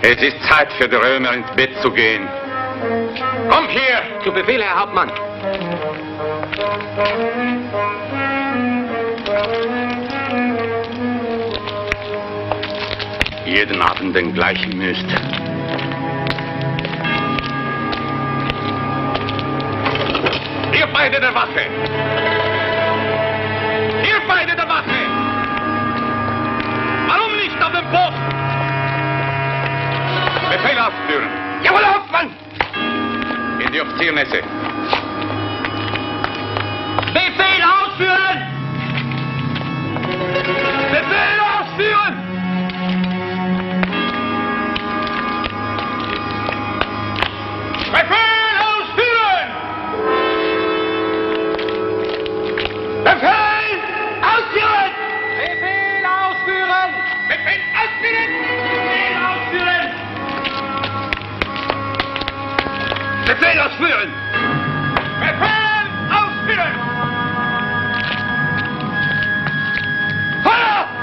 Es ist Zeit für die Römer ins Bett zu gehen. Kommt hier! Zu Befehl, Herr Hauptmann. Jeden Abend den gleichen Mist. Ihr beide der Wache! Ihr beide der Wache! Warum nicht auf dem Post? Befehl ausführen! Jawohl, Hauptmann! In die Offiziermesse. Befehl ausführen! Befehl ausführen! Befehl ausführen! Befehl ausführen! Befehl ausführen! Befehl ausführen! Befehl ausführen! Befehl ausführen! Befehl ausführen! Feuer!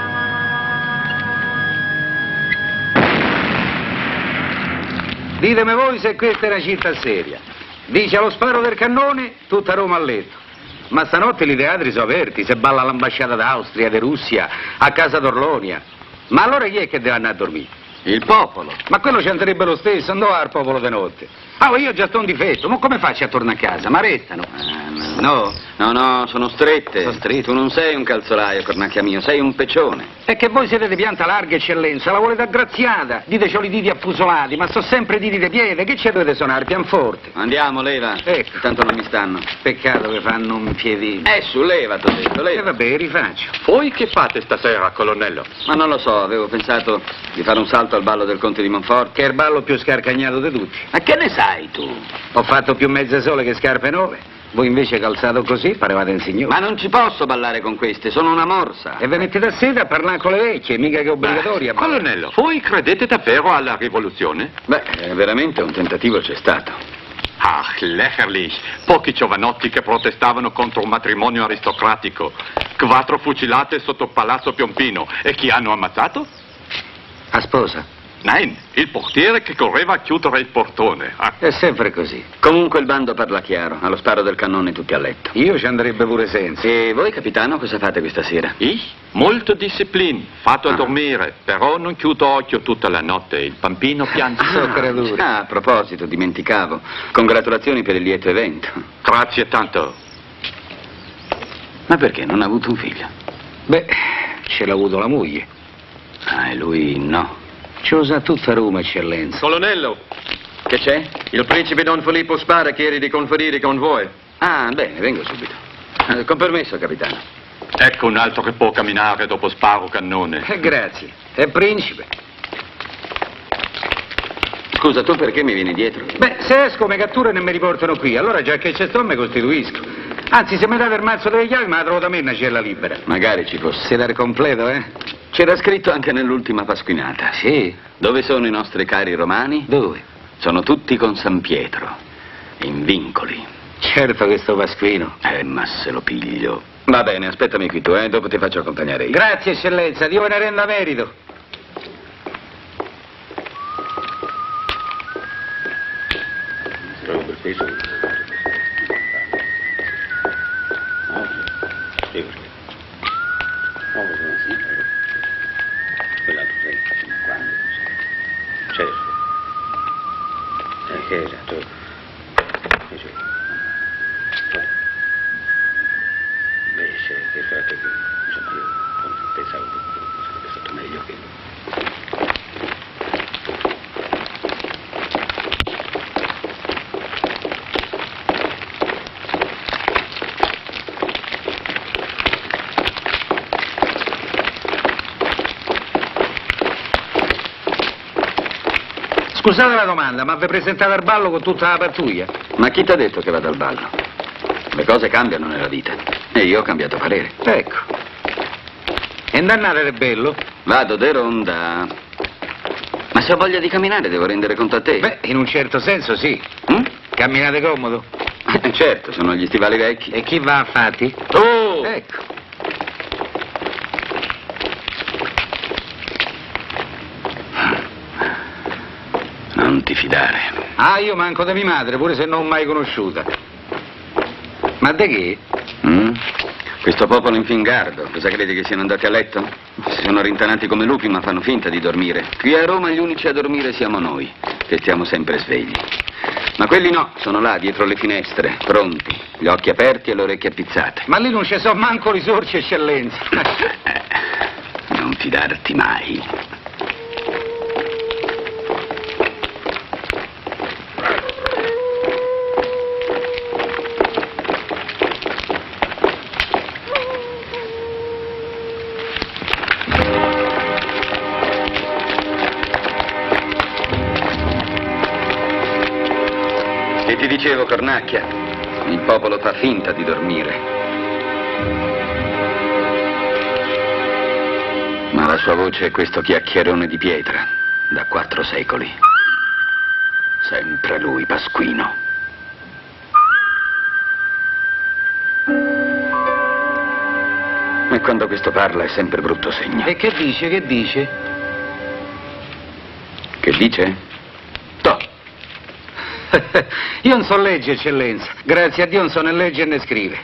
Ditemi voi se questa è una città seria. Dice allo sparo del cannone, tutta Roma a letto. Ma stanotte i teatri sono aperti, se balla all'ambasciata d'Austria, di Russia, a casa d'Orlonia. Ma allora chi è che deve andare a dormire? Il popolo. Ma quello ci andrebbe lo stesso, andò al popolo di notte. Ah, io già sto un difetto, ma come faccio a tornare a casa? Ma restano? No? No, sono strette. Sono strette. Tu non sei un calzolaio, cornacchia mio, sei un peccione. È che voi siete di pianta larga, eccellenza, la volete aggraziata. Dite c'ho i diti affusolati, ma sto sempre diti di piede, che ci dovete suonare, pianoforte? Andiamo, leva. Ecco. Tanto non mi stanno. Peccato che fanno un piedino. Su, leva, t'ho detto, E leva. vabbè, rifaccio. Voi che fate stasera, colonnello? Ma non lo so, avevo pensato di fare un salto al ballo del Conte di Monforte. Che è il ballo più scarcagnato di tutti. Ma che ne sai tu? Ho fatto più mezze sole che scarpe nuove. Voi invece calzato così parevate un signore. Ma non ci posso ballare con queste, sono una morsa. E venite da sera a parlare con le vecchie, mica che è obbligatoria. Colonnello, voi credete davvero alla rivoluzione? Beh, veramente un tentativo c'è stato. Ach, lächerlich. Pochi giovanotti che protestavano contro un matrimonio aristocratico. 4 fucilate sotto Palazzo Piompino. E chi hanno ammazzato? A sposa? Nein, il portiere che correva a chiudere il portone. Ah. È sempre così. Comunque il bando parla chiaro, allo sparo del cannone tutti a letto. Io ci andrebbe pure senza. E voi, capitano, cosa fate questa sera? Ich? Molto disciplina, fatto a dormire, però non chiudo occhio tutta la notte, il bambino piange. A proposito, dimenticavo. Congratulazioni per il lieto evento. Grazie tanto. Ma perché non ha avuto un figlio? Beh, ce l'ha avuto la moglie. Ah, e lui no. Ci usa tutta Roma, eccellenza. Colonnello, Che c'è? il principe Don Filippo Spada chiede di conferire con voi. Ah, bene, vengo subito. Con permesso, capitano. Ecco un altro che può camminare dopo sparo cannone. Grazie. È principe. Scusa, tu perché mi vieni dietro? Beh, se esco mi catturano e mi riportano qui, allora già che c'è sto mi costituisco. Anzi, se mi date il mazzo delle chiavi me la trovo da me una cella libera. Magari ci fosse. Siete al completo, eh? C'era scritto anche nell'ultima pasquinata. Sì. Dove sono i nostri cari romani? Dove? Sono tutti con San Pietro, in vincoli. Certo che sto Pasquino. Ma se lo piglio. Va bene, aspettami qui tu, dopo ti faccio accompagnare io. Grazie, eccellenza, Dio ve ne renda merito. Scusate la domanda, ma vi presentate al ballo con tutta la pattuglia? Ma chi t'ha detto che vado al ballo? Le cose cambiano nella vita. E io ho cambiato parere. Ecco. E andannate è bello? Vado de ronda. Ma se ho voglia di camminare devo rendere conto a te. Beh, in un certo senso sì. Camminate comodo? Certo, sono gli stivali vecchi. E chi va a fatti? Oh! Ecco. ti fidare. Ah, io manco da mia madre, pure se non l'ho mai conosciuta. Ma de che? Questo popolo infingardo, cosa credi che siano andati a letto? Si sono rintanati come lupi, ma fanno finta di dormire. Qui a Roma gli unici a dormire siamo noi, che stiamo sempre svegli. Ma quelli no, sono là, dietro le finestre, pronti, gli occhi aperti e le orecchie appizzate. Ma lì non ci sono manco risorse, eccellenza. Non fidarti mai. E ti dicevo, cornacchia, il popolo fa finta di dormire. Ma la sua voce è questo chiacchierone di pietra, da 4 secoli. Sempre lui, Pasquino. E quando questo parla è sempre brutto segno. E che dice, che dice? Che dice? Toh. Io non so leggere, eccellenza. Grazie a Dio non so né leggere né scrivere.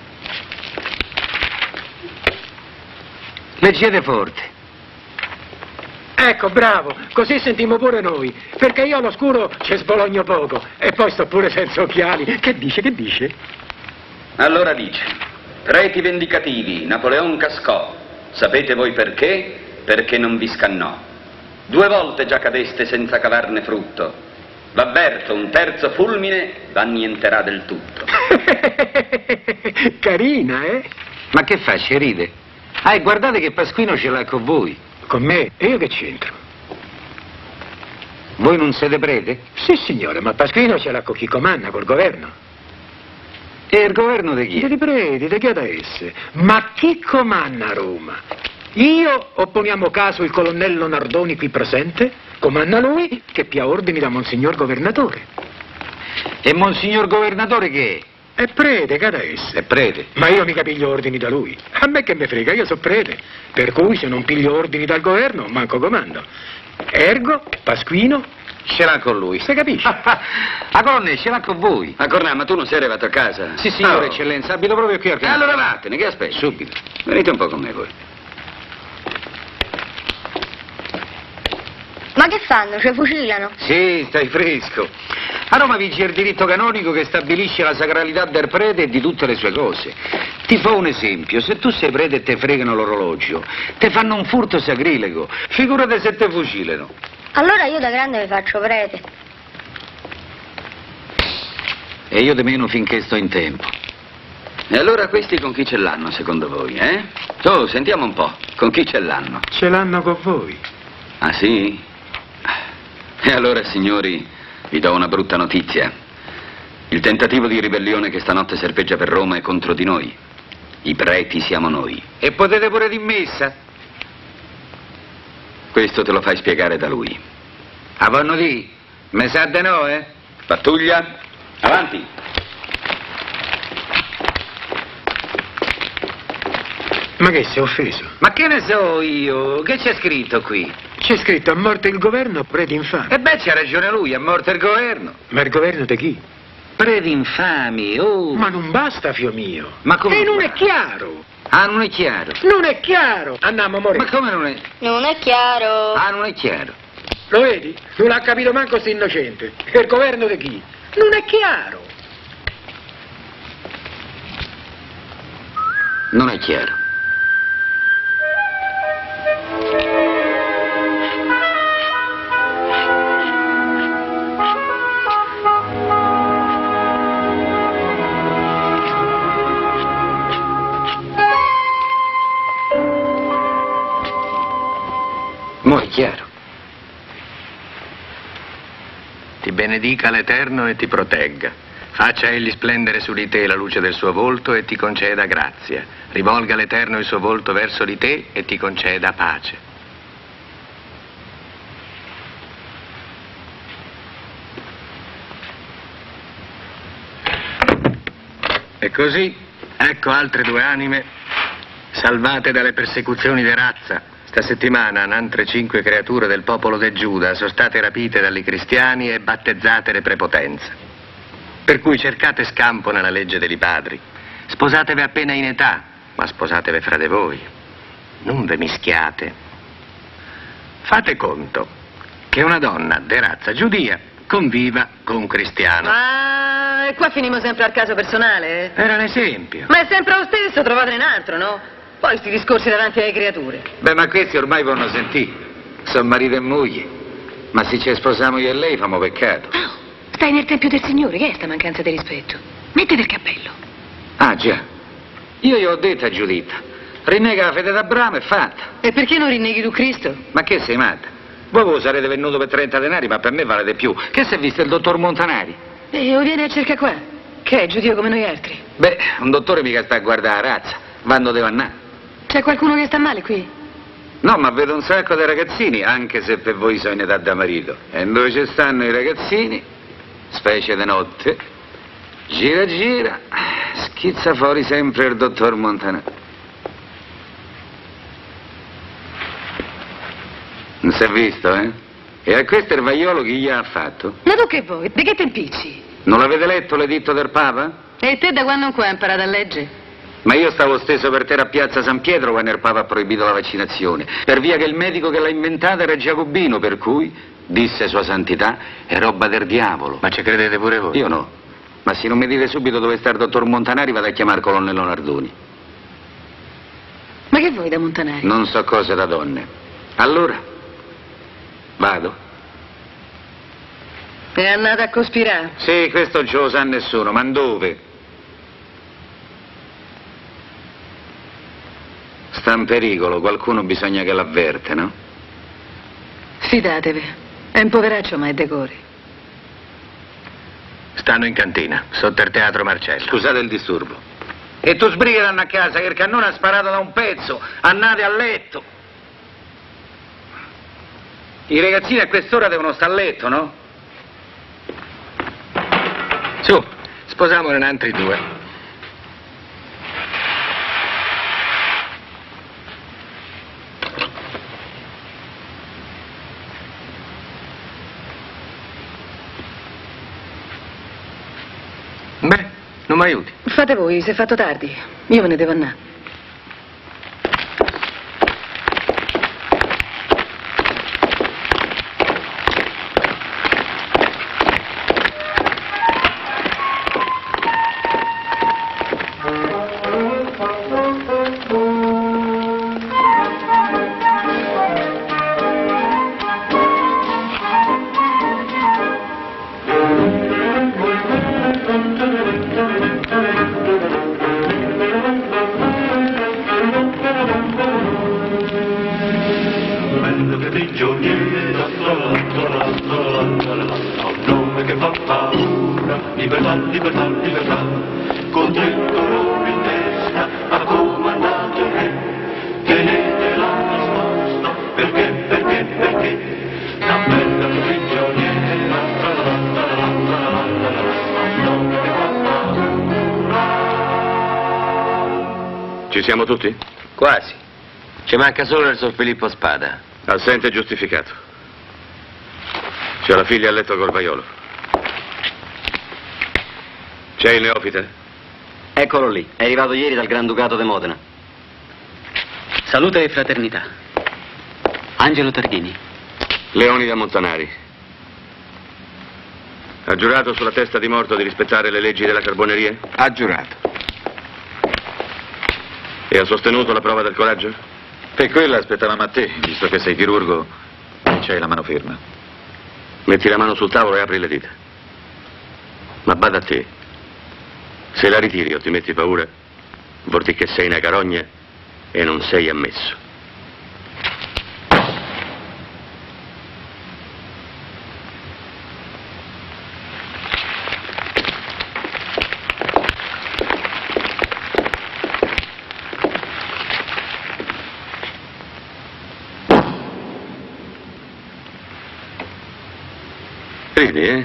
Leggete forte. Ecco, bravo, così sentiamo pure noi, perché io all'oscuro ci sbologno poco, e poi sto pure senza occhiali. Che dice, che dice? Allora dice: preti vendicativi, Napoleon cascò. Sapete voi perché? Perché non vi scannò. 2 volte già cadeste senza cavarne frutto. V'avverto, un terzo fulmine v'annienterà del tutto. Carina, eh? Ma che fa, ci ride? Ah, e guardate che Pasquino ce l'ha con voi. Con me? E io che c'entro? Voi non siete prete? Sì, signore, ma Pasquino ce l'ha con chi comanda, col governo. E il governo di chi? Dei preti, di chi ad esse? Ma chi comanda a Roma? Io o poniamo caso il colonnello Nardoni qui presente? Comanda lui che pia ordini da Monsignor Governatore. E Monsignor Governatore che È prete, che ad esse? è? Prete. Ma io mica piglio ordini da lui. A me che me frega, io so prete. Per cui se non piglio ordini dal governo, manco comando. Ergo, Pasquino, Ce l'ha con lui. si capisce? A Conne, ce l'ha con voi. Ma Cornà, ma tu non sei arrivato a casa? Sì, signore, Oh. eccellenza, abito proprio qui al E canto. allora vattene, che aspetti? Subito. Venite un po' con me voi. Ma che fanno? Ci fucilano? Sì, stai fresco. A Roma vige il diritto canonico che stabilisce la sacralità del prete e di tutte le sue cose. Ti fa un esempio, se tu sei prete e te fregano l'orologio, te fanno un furto sacrilego, figurate se te fucilano. Allora io da grande mi faccio prete. E io di meno finché sto in tempo. E allora questi con chi ce l'hanno, secondo voi, eh? Oh, sentiamo un po', con chi ce l'hanno? Ce l'hanno con voi. Ah, sì? E allora, signori, vi do una brutta notizia. Il tentativo di ribellione che stanotte serpeggia per Roma è contro di noi. I preti siamo noi. E potete pure di messa? Questo te lo fai spiegare da lui. A vanno di? Me sa de no, eh? Pattuglia, avanti. Ma che sei offeso? Ma che ne so io? Che c'è scritto qui? C'è scritto a morte il governo, preti infami. E beh, c'ha ragione lui, è morto il governo. Ma il governo di chi? Preti infami, oh. Ma non basta, fio mio. Ma come E non non è chiaro. Ah, non è chiaro. Non è chiaro. Andiamo, amore. Ma come non è? Non è chiaro. Ah, non è chiaro. Lo vedi? Non ha capito manco sto innocente. E il governo di chi? Non è chiaro. Non è chiaro. Mo' è chiaro. Ti benedica l'Eterno e ti protegga. Faccia egli splendere su di te la luce del suo volto e ti conceda grazia. Rivolga l'Eterno il suo volto verso di te e ti conceda pace. E così, ecco altre 2 anime salvate dalle persecuzioni di razza, Sta settimana un'altre 5 creature del popolo de Giuda sono state rapite dai cristiani e battezzate le prepotenze. Per cui cercate scampo nella legge dei padri. Sposatevi appena in età, ma sposatevi fra di voi. Non ve mischiate. Fate conto che una donna di razza giudia conviva con un cristiano. Ah, e qua finimo sempre al caso personale, Era un esempio. Ma è sempre lo stesso, trovatene un altro, no? Poi sti discorsi davanti alle creature. Beh, ma questi ormai vanno sentiti. Sono marito e moglie. Ma se ci sposiamo io e lei, famo peccato. Oh, stai nel tempio del Signore, che è sta mancanza di rispetto? Mettete il cappello. Ah, già. Io gli ho detto a Giuditta. Rinnega la fede d'Abramo e fatta. E perché non rinneghi tu Cristo? Ma che sei matta? Voi sarete venuto per 30 denari, ma per me vale di più. Che si è visto il dottor Montanari? E lo vieni a cercare qua? Che è giudio come noi altri? Beh, un dottore mica sta a guardare la razza. Vanno deve andare. C'è qualcuno che sta male qui? No, ma vedo un sacco di ragazzini, anche se per voi sono in età da marito. E dove ci stanno i ragazzini, specie di notte, gira gira, schizza fuori sempre il dottor Montanari. Non si è visto, eh? E a questo il vaiolo chi gli ha fatto? Ma tu che vuoi? Di che te impicci? Non l'avete letto l'editto del Papa? E te da quando qua hai imparato a leggere? Ma io stavo steso per terra a Piazza San Pietro quando il Papa ha proibito la vaccinazione, per via che il medico che l'ha inventata era giacobino, per cui, disse Sua Santità, è roba del diavolo. Ma ci credete pure voi? Io no. Ma se non mi dite subito dove sta il dottor Montanari, vado a chiamare il colonnello Nardoni. Ma che vuoi da Montanari? Non so cose da donne. Allora, vado. È andata a cospirare? Sì, questo non ce lo sa nessuno, ma dove? Sta in pericolo, qualcuno bisogna che l'avverte, no? Fidatevi, è un poveraccio ma è decori. Stanno in cantina, sotto il teatro Marcello. Scusate il disturbo. E tu sbrigati a casa che il cannone ha sparato da un pezzo, andate a letto. I ragazzini a quest'ora devono stare a letto, no? Su, sposiamone in altri 2. Beh, non mi aiuti. Fate voi, si è fatto tardi. Io me ne devo andare. Ci siamo tutti? Quasi. Ci manca solo il Sor Filippo Spada. Assente giustificato. C'è la figlia a letto col vaiolo. C'è il neofite? Eccolo lì, è arrivato ieri dal Granducato di Modena. Salute e fraternità. Angelo Targhini. Leoni da Montanari. Ha giurato sulla testa di morto di rispettare le leggi della carboneria? Ha giurato. E ha sostenuto la prova del coraggio? Per quello aspettavamo a te, visto che sei chirurgo e c'hai la mano ferma. Metti la mano sul tavolo e apri le dita. Ma bada a te. Se la ritiri o ti metti paura, vuol dire che sei una carogna e non sei ammesso. Vedi, eh?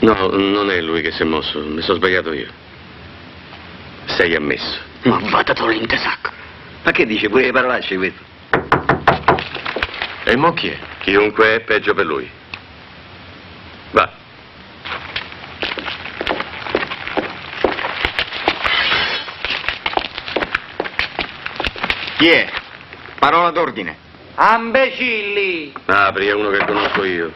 No, non è lui che si è mosso, mi sono sbagliato io. Sei ammesso. Ma vattelo in te sacco. Ma che dice, pure le parolacce questo? E mo chi è? Chiunque è, peggio per lui. Va. Chi è? Parola d'ordine. Ambecilli! Apri, è uno che conosco io.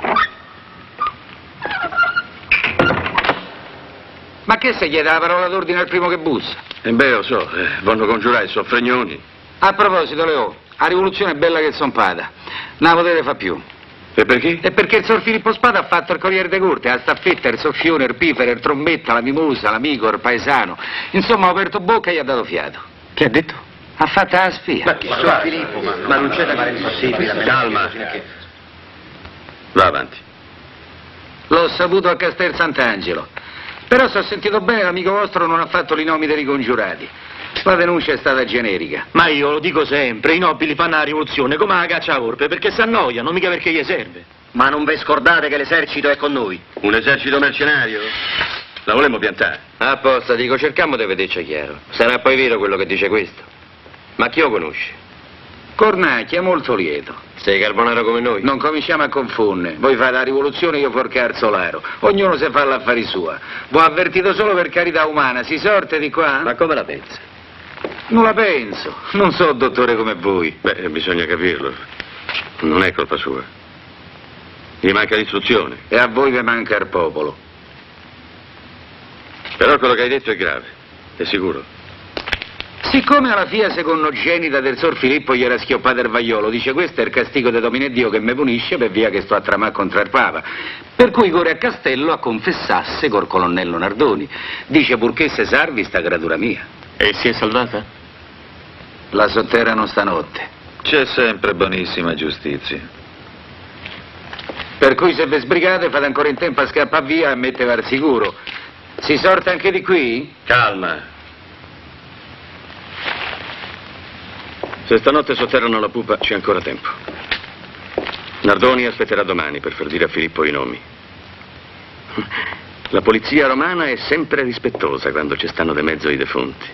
Ma che se chiede la parola d'ordine al primo che bussa? E beh, lo so, vanno congiurare, sono fregnoni. A proposito, Leo, la rivoluzione è bella che son pada. Non la potete fa più. E perché? E perché il Sor Filippo Spada ha fatto il Corriere dei Corti, la staffetta, il soffione, il pifere, il trombetta, la mimosa, l'amico, il paesano. Insomma, ha aperto bocca e gli ha dato fiato. Che ha detto? Ha fatto la spia. Sor Filippo, ma non c'è da fare impossibile. Calma. Va avanti. L'ho saputo a Castel Sant'Angelo. Però se ho sentito bene, l'amico vostro non ha fatto i nomi dei ricongiurati. La denuncia è stata generica. Ma io lo dico sempre, i nobili fanno la rivoluzione come la caccia a volpe, perché si annoiano, mica perché gli serve. Ma non vi scordate che l'esercito è con noi. Un esercito mercenario? La volemmo piantare. Apposta, dico, cerchiamo di vederci chiaro. Sarà poi vero quello che dice questo. Ma chi lo conosce? Cornacchia, molto lieto. Sei carbonaro come noi? Non cominciamo a confondere. Voi fate la rivoluzione, io forcar solaro. Ognuno si fa l'affari sua. V'ho avvertito solo per carità umana. Si sorte di qua? Ma come la pensa? Non la penso. Non so dottore come voi. Beh, bisogna capirlo. Non è colpa sua. Gli manca l'istruzione. E a voi vi manca il popolo. Però quello che hai detto è grave. È sicuro? Siccome alla figlia secondogenita del Sor Filippo gli era schioppato il vaiolo, dice questo è il castigo di Domine Dio che mi punisce per via che sto a tramare contro il Papa. Per cui corre a castello a confessasse col colonnello Nardoni. Dice purché se salvi sta creatura mia. E si è salvata? La sotterrano stanotte. C'è sempre buonissima giustizia. Per cui se vi sbrigate fate ancora in tempo a scappare via e mettevi al sicuro. Si sorte anche di qui? Calma. Se stanotte sotterrano la pupa c'è ancora tempo. Nardoni aspetterà domani per far dire a Filippo i nomi. La polizia romana è sempre rispettosa quando ci stanno di mezzo i defunti.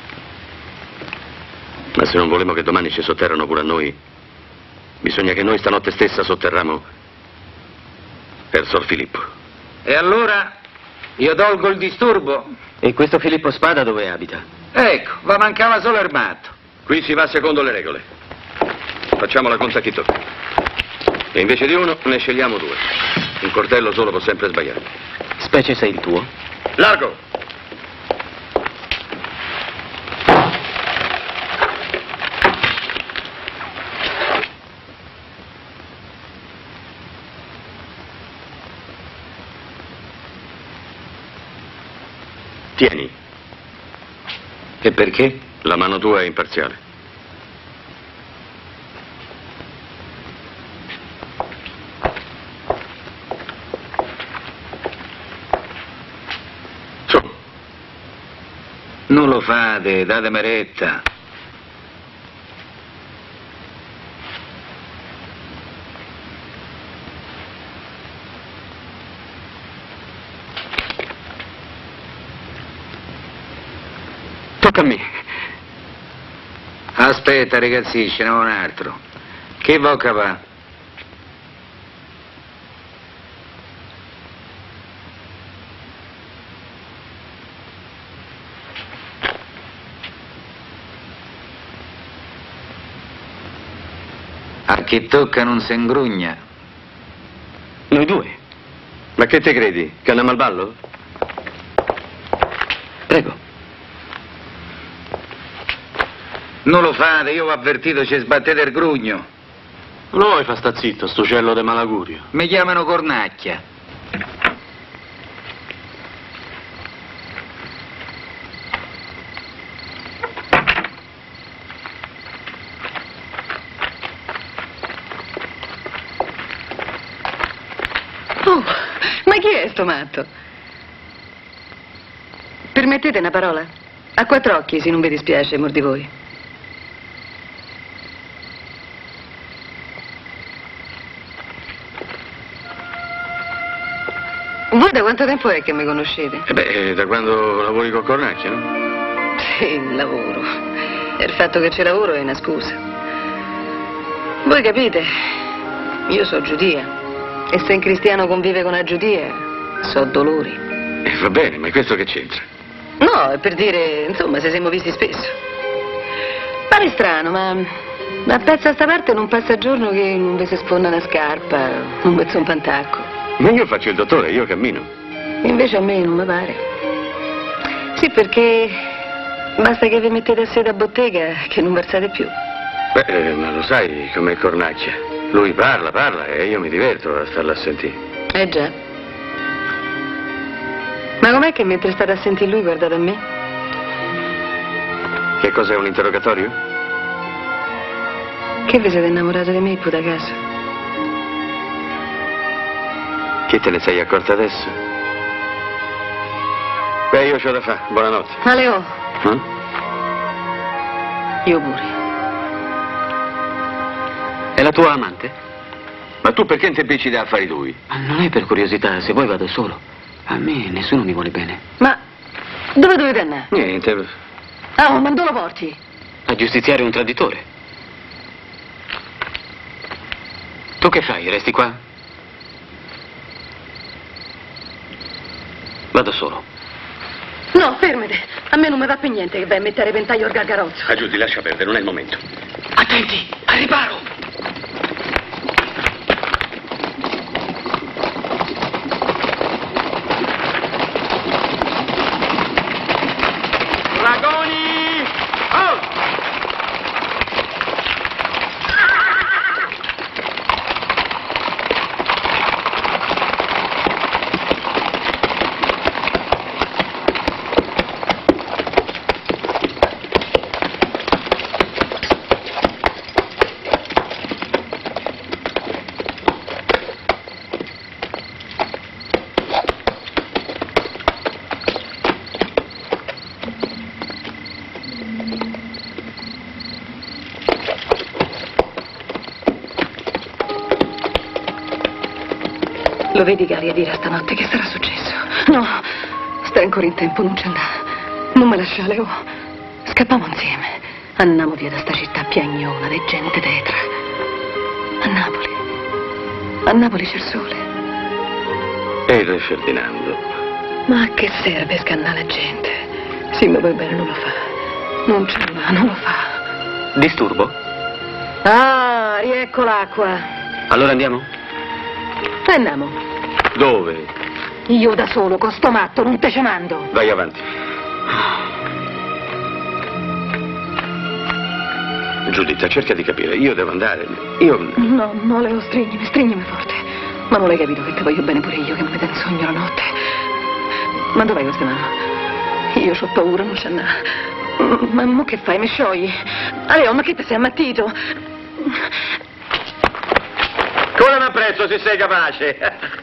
Ma se non volemo che domani ci sotterrano pure a noi, bisogna che noi stanotte stessa sotterramo per Sor Filippo. E allora io tolgo il disturbo? E questo Filippo Spada dove abita? Ecco, va mancava solo il matto. Qui si va secondo le regole. Facciamo la conta a chi tocca. E invece di uno ne scegliamo due. Un coltello solo può sempre sbagliare. Specie sei il tuo? Largo! Tieni. E perché? La mano tua è imparziale. Su. Non lo fate, datemi retta. Tocca a me. Aspetta, ragazzi, ce n'è un altro. Che bocca va? A chi tocca non si ingrugna. Noi due. Ma che te credi? Che andiamo al ballo? Prego. Non lo fate, io ho avvertito, ci sbattete il grugno. Non lo vuoi fa sta zitto, sto cielo de malagurio? Mi chiamano Cornacchia. Oh, ma chi è sto matto? Permettete una parola? A quattro occhi, se non vi dispiace, amor di voi. Voi da quanto tempo è che mi conoscete? Da quando lavori con Cornacchia, no? Sì, lavoro. E il fatto che ci lavoro è una scusa. Voi capite, io so giudia. E se un cristiano convive con una giudia, so dolori. Va bene, ma questo che c'entra? No, è per dire, insomma, se siamo visti spesso. Pare strano, ma a pezzo a sta parte non passa giorno che non vi si sfonda una scarpa, un mezzo un pantacco. Ma io faccio il dottore, io cammino. Invece a me non mi pare. Sì, perché basta che vi mettete a sede a bottega che non versate più. Ma lo sai com'è Cornacchia? Lui parla e io mi diverto a starla a sentire. Già. Ma com'è che mentre state a sentire lui guardate a me? Che cos'è, un interrogatorio? Che vi siete innamorato di me, puta caso? Che te ne sei accorta adesso? Io c'ho da fare, buonanotte. Aleo. Io pure. È la tua amante? Ma tu perché ti impicci da affari lui? Ma non è per curiosità, se vuoi vado solo. A me nessuno mi vuole bene. Ma dove dovete andare? Niente. Ah, ma dove lo porti? A giustiziare un traditore. Tu che fai? Resti qua? Vado solo. No, fermate. A me non mi va per niente che vai a mettere a repentaglio il gargarozzo. Ah, Giudy, lascia perdere, non è il momento. Attenti, al riparo! Lo vedi, Galia, dire stanotte che sarà successo? No, stai ancora in tempo, non c'è andare. Non me lasciare, Leo. Scappiamo insieme. Andiamo via da sta città piagnona, di gente tetra. A Napoli. A Napoli c'è il sole. E il re Ferdinando? Ma a che serve scannare la gente? Sì, ma poi bene non lo fa. Non ce la va, non lo fa. Disturbo? Ah, riecco l'acqua. Allora andiamo? Andiamo. Dove? Io da solo, con sto matto, non te ce mando. Vai avanti. Giuditta, cerca di capire. Io devo andare. No, Leo, stringimi forte. Ma non l'hai capito che ti voglio bene pure io, che mi vede in sogno la notte. Ma dov'è questa mano? Io ho paura, non c'è andare. Ma mo che fai? Mi sciogli? Leo, ma che ti sei ammattito? Come un apprezzo se sei capace.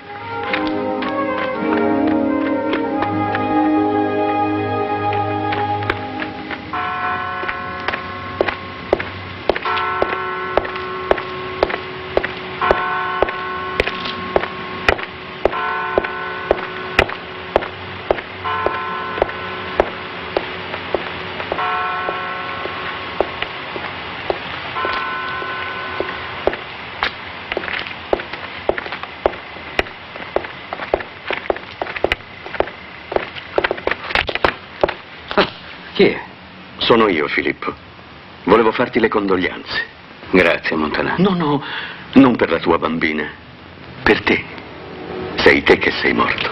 Chi è? Sono io, Filippo. Volevo farti le condoglianze. Grazie, Montanaro. No, non per la tua bambina. Per te. Sei te che sei morto.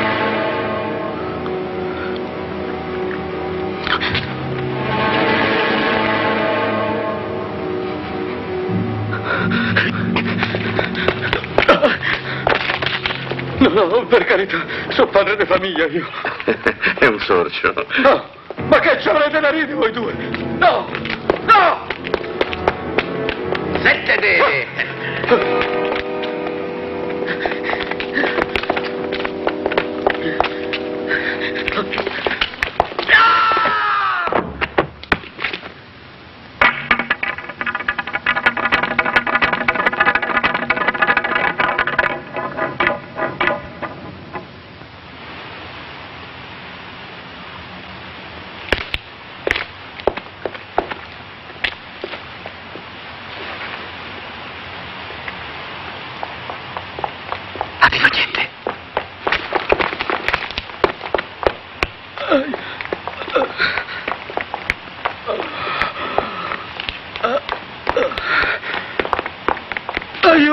No, per carità, sono padre di famiglia io. È un sorcio. No, ma che ci avrete da ridere voi due? No, no! Settete!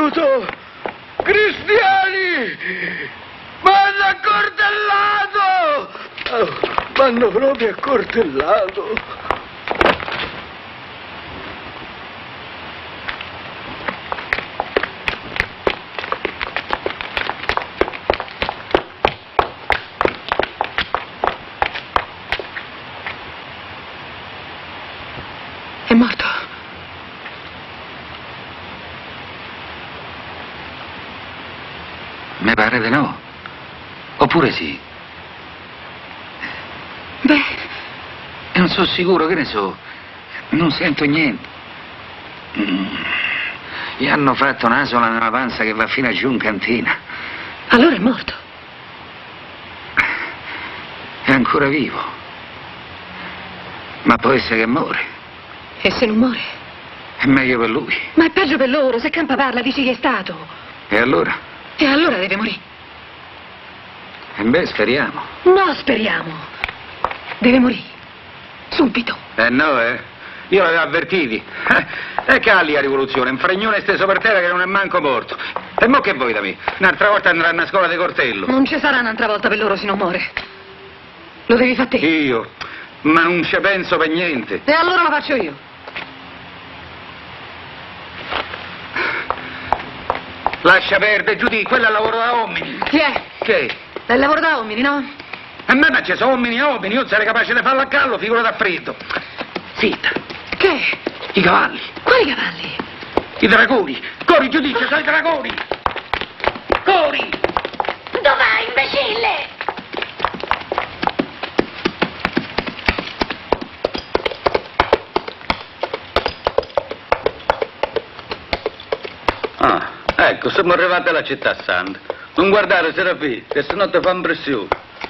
Aiuto! Cristiani! M'hanno accortellato! M'hanno proprio accortellato! È morto. Mi pare di no. Oppure sì. Beh. Non sono sicuro, che ne so. Non sento niente. Gli hanno fatto una sola nella panza che va fino a giù in cantina. Allora è morto. È ancora vivo. Ma può essere che muore. E se non muore? È meglio per lui. Ma è peggio per loro, se Campa parla dici che è stato. E allora? E allora deve morire. E beh, speriamo. No, speriamo. Deve morire. Subito. No, Io l'avevo avvertiti. E calli la rivoluzione, un fregnone steso per terra che non è manco morto. E mo che vuoi da me? Un'altra volta andranno a scuola di coltello. Non ci sarà un'altra volta per loro se non muore. Lo devi fare te. Io? Ma non ci penso per niente. E allora lo faccio io. Lascia perdere, Giudì, quello è il lavoro da uomini. Chi è? Che? È il lavoro da uomini, no? A me ma ci sono uomini e uomini, io sarei capace di farlo a callo, figura da freddo. Zitta. Che? I cavalli. Quali cavalli? I dragoni. Corri, Giudì, ci sono i dragoni. Corri. Dov'è, imbecille? Ah, ecco, siamo arrivati alla città santa. Non guardare, Serafì, che sennò ti fa impressione.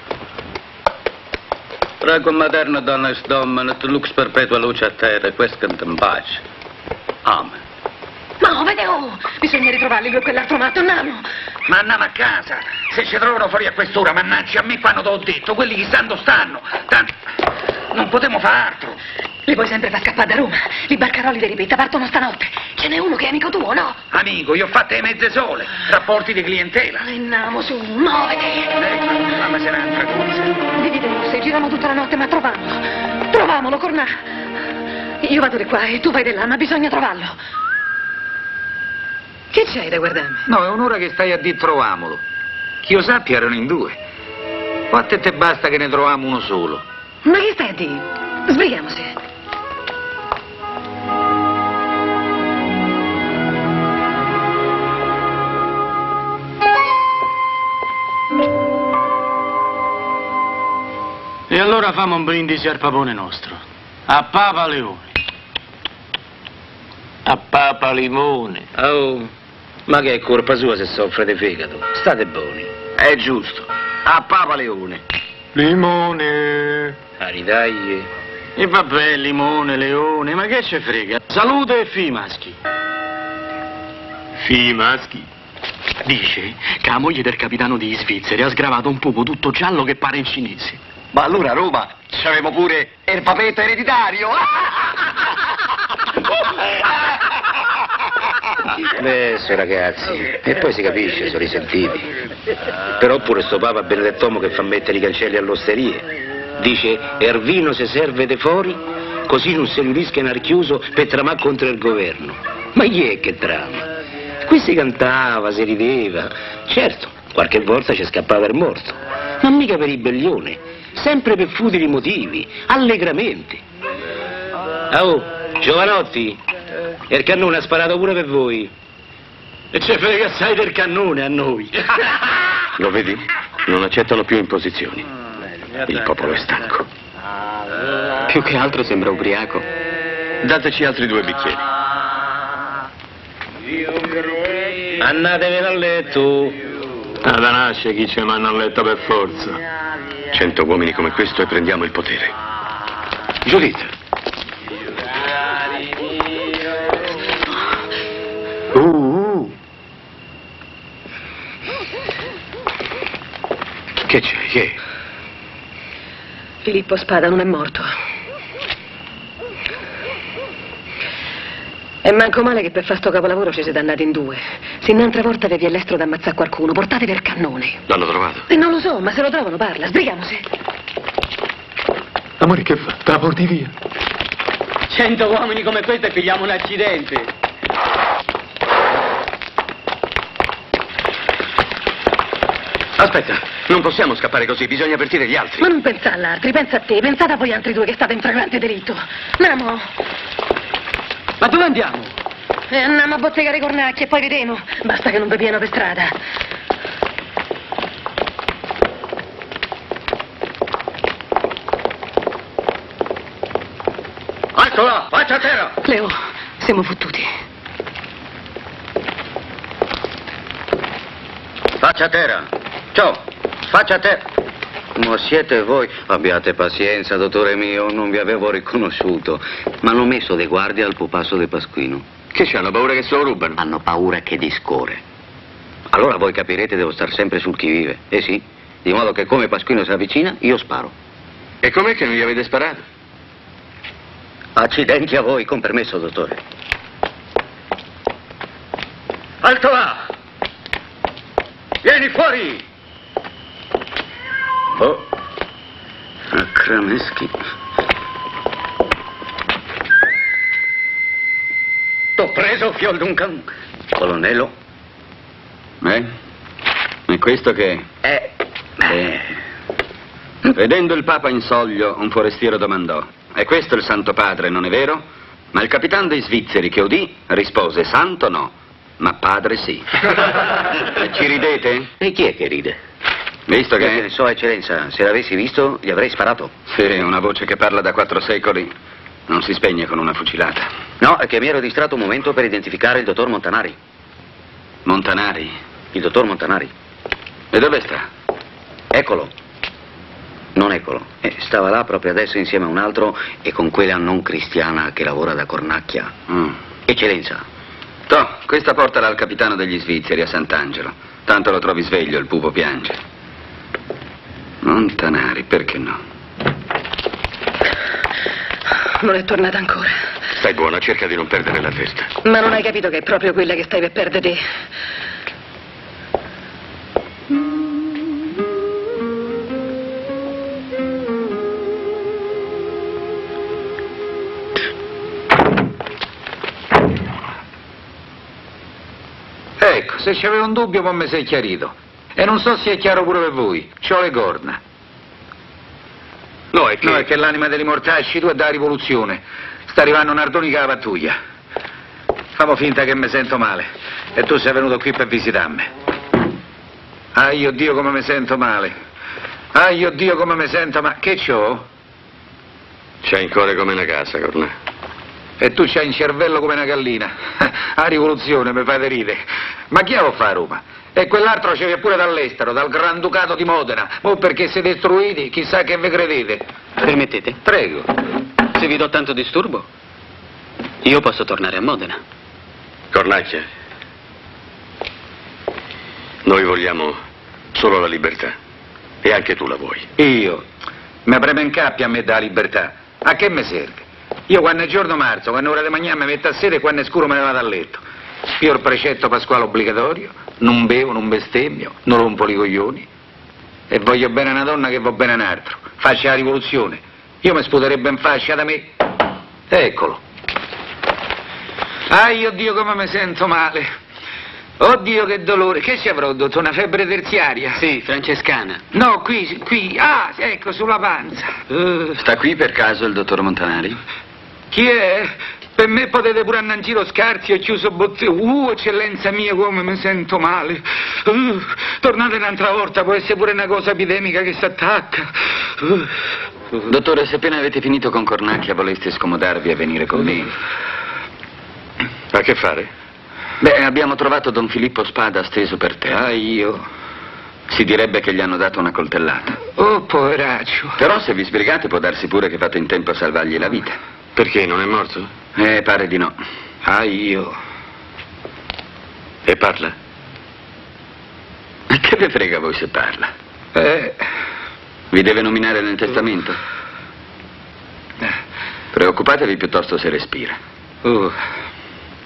Prego, materna donna est dominat, lux perpetua luce a terra, e quescant in pace. Amen. No, vede, bisogna ritrovarli lui e quell'altro matto, andiamo. Ma andiamo a casa. Se ci trovano fuori a quest'ora, mannaggia a me quando te l'ho detto, quelli che stanno. Tanto non potremo fare altro. Li puoi sempre far scappare da Roma. I barcaroli di ripetta partono stanotte. Ce n'è uno che è amico tuo, no? Amico, io ho fatto le mezze sole, rapporti di clientela. Andiamo su, muoviti. Mamma se n'è un'altra cosa. Divide, giriamo tutta la notte, ma trovamolo, Cornà. Io vado di qua e tu vai di là, ma bisogna trovarlo. Che c'hai da guardarmi? No, è un'ora che stai a dire troviamolo. Che io sappia erano in due. O a te basta che ne troviamo uno solo. Ma che stai a dire? Sbrighiamoci. E allora famo un brindisi al papone nostro. A Papa Leone. A Papa Limone. Oh, ma che è colpa sua se soffre di fegato? State buoni. È giusto. A Papa Leone. Limone. Caritaglie. E vabbè, limone, leone, ma che ce frega? Salute e figli maschi. Figli maschi? Dice che la moglie del capitano di Svizzera ha sgravato un pupo tutto giallo che pare in cinese. Ma allora a Roma c'avevamo pure il papetto ereditario. Adesso ragazzi, e poi si capisce, sono risentiti. Però pure sto Papa Benedettomo che fa mettere i cancelli all'osterie. Dice, Ervino se serve de fuori, così non si riunisca in archiuso per tramare contro il governo. Ma chi è che trama? Qui si cantava, si rideva. Certo, qualche volta ci scappava il morto, ma mica per ribellione, sempre per futili motivi, allegramente. Oh, giovanotti, il cannone ha sparato pure per voi. E ce frega assai del cannone a noi. Lo vedi? Non accettano più imposizioni. Il popolo è stanco. Più che altro sembra ubriaco. Dateci altri 2 bicchieri. Andatevene a letto. Da nasce chi ci manda a letto per forza. 100 uomini come questo e prendiamo il potere. Giudizio. Che c'è? Che? Filippo Spada non è morto. E manco male che per fare sto capolavoro ci siete andati in due. Se un'altra volta avevi all'estero da ammazzare qualcuno, portatevi il cannone. L'hanno trovato? E non lo so, ma se lo trovano parla, sbrighiamoci. Amore, che fa? Te la porti via? 100 uomini come questo e pigliamo un accidente. Aspetta, non possiamo scappare così, bisogna avvertire gli altri. Ma non pensa all'altri, pensa a te, pensate a voi altri due che state in flagrante delitto. Andiamo. Ma dove andiamo? Andiamo a bozzegare i cornacchi e poi vedremo. Basta che non vi pieno per strada. Alto là, faccia a terra! Leo, siamo fottuti. Faccia a terra. Ciao, faccia a terra. Ma siete voi? Abbiate pazienza, dottore mio, non vi avevo riconosciuto. Ma hanno messo dei guardie al pupasso di Pasquino. Che c'hanno paura che se lo rubano? Hanno paura che discorre. Allora voi capirete, devo stare sempre sul chi vive. Eh sì, di modo che come Pasquino si avvicina, io sparo. E com'è che non gli avete sparato? Accidenti a voi, con permesso, dottore. Alto là! Vieni fuori! Oh, Crameschi. T'ho preso, fiol d'un can. Colonnello? E questo che è? Vedendo il Papa in soglio, un forestiero domandò: è questo il Santo Padre, non è vero? Ma il capitano dei svizzeri che udì rispose: santo no, ma padre sì. Ci ridete? E chi è che ride? Visto che... Io ne so, eccellenza, se l'avessi visto gli avrei sparato. Sì, una voce che parla da 4 secoli non si spegne con una fucilata. No, è che mi ero distratto un momento per identificare il dottor Montanari. Montanari? Il dottor Montanari. E dove sta? Eccolo. Non eccolo. Stava là proprio adesso insieme a un altro e con quella non cristiana che lavora da cornacchia. Eccellenza. Toh, questa portala al capitano degli svizzeri a Sant'Angelo. Tanto lo trovi sveglio, il pupo piange. Montanari, perché no? Non è tornata ancora. Stai buona, cerca di non perdere la testa. Ma non hai capito che è proprio quella che stai per perdere te? Ecco, se c'aveva un dubbio poi mi sei chiarito. E non so se è chiaro pure per voi. C'ho le corna. No, è che... No, è che l'anima degli mortacci tu è da rivoluzione. Sta arrivando Nardoni con la pattuglia. Famo finta che mi sento male. E tu sei venuto qui per visitarmi. Ah, io Dio come mi sento male. Ah, io Dio come mi sento male. Che c'ho? C'hai in cuore come una casa, Cornà. E tu c'hai in cervello come una gallina. A rivoluzione mi fate ridere. Ma chi lo fa a Roma? E quell'altro c'è pure dall'estero, dal Granducato di Modena. Mo' perché siete istruiti, chissà che vi credete. Permettete? Prego. Se vi do tanto disturbo, io posso tornare a Modena. Cornacchia, noi vogliamo solo la libertà. E anche tu la vuoi. Io? Mi preme in cappia a me da libertà. A che mi serve? Io quando è giorno marzo, quando è ora di mangiare mi metto a sede e quando è scuro me ne vado a letto. Io ho il precetto pasquale obbligatorio, non bevo, non bestemmio, non rompo i coglioni. E voglio bene a una donna che va bene a un altro. Faccia la rivoluzione. Io mi sputerebbe in fascia da me. Eccolo. Ah, io Dio come mi sento male. Oddio che dolore. Che ci avrò, dottore? Una febbre terziaria? Sì, francescana. No, qui. Ah, ecco, sulla panza. Sta qui per caso il dottor Montanari? Chi è? Per me potete pure andare in giro scarsi e chiuso bottega. Eccellenza mia, come mi sento male. Tornate un'altra volta, può essere pure una cosa epidemica che si attacca. Dottore, se appena avete finito con Cornacchia voleste scomodarvi a venire con me. A che fare? Beh, abbiamo trovato Don Filippo Spada steso per terra. Ah, io? Si direbbe che gli hanno dato una coltellata. Oh, poveraccio. Però se vi sbrigate può darsi pure che fate in tempo a salvargli la vita. Perché, non è morto? Pare di no. Ah, io? E parla? E che vi frega voi se parla? Vi deve nominare nel testamento? Preoccupatevi piuttosto se respira.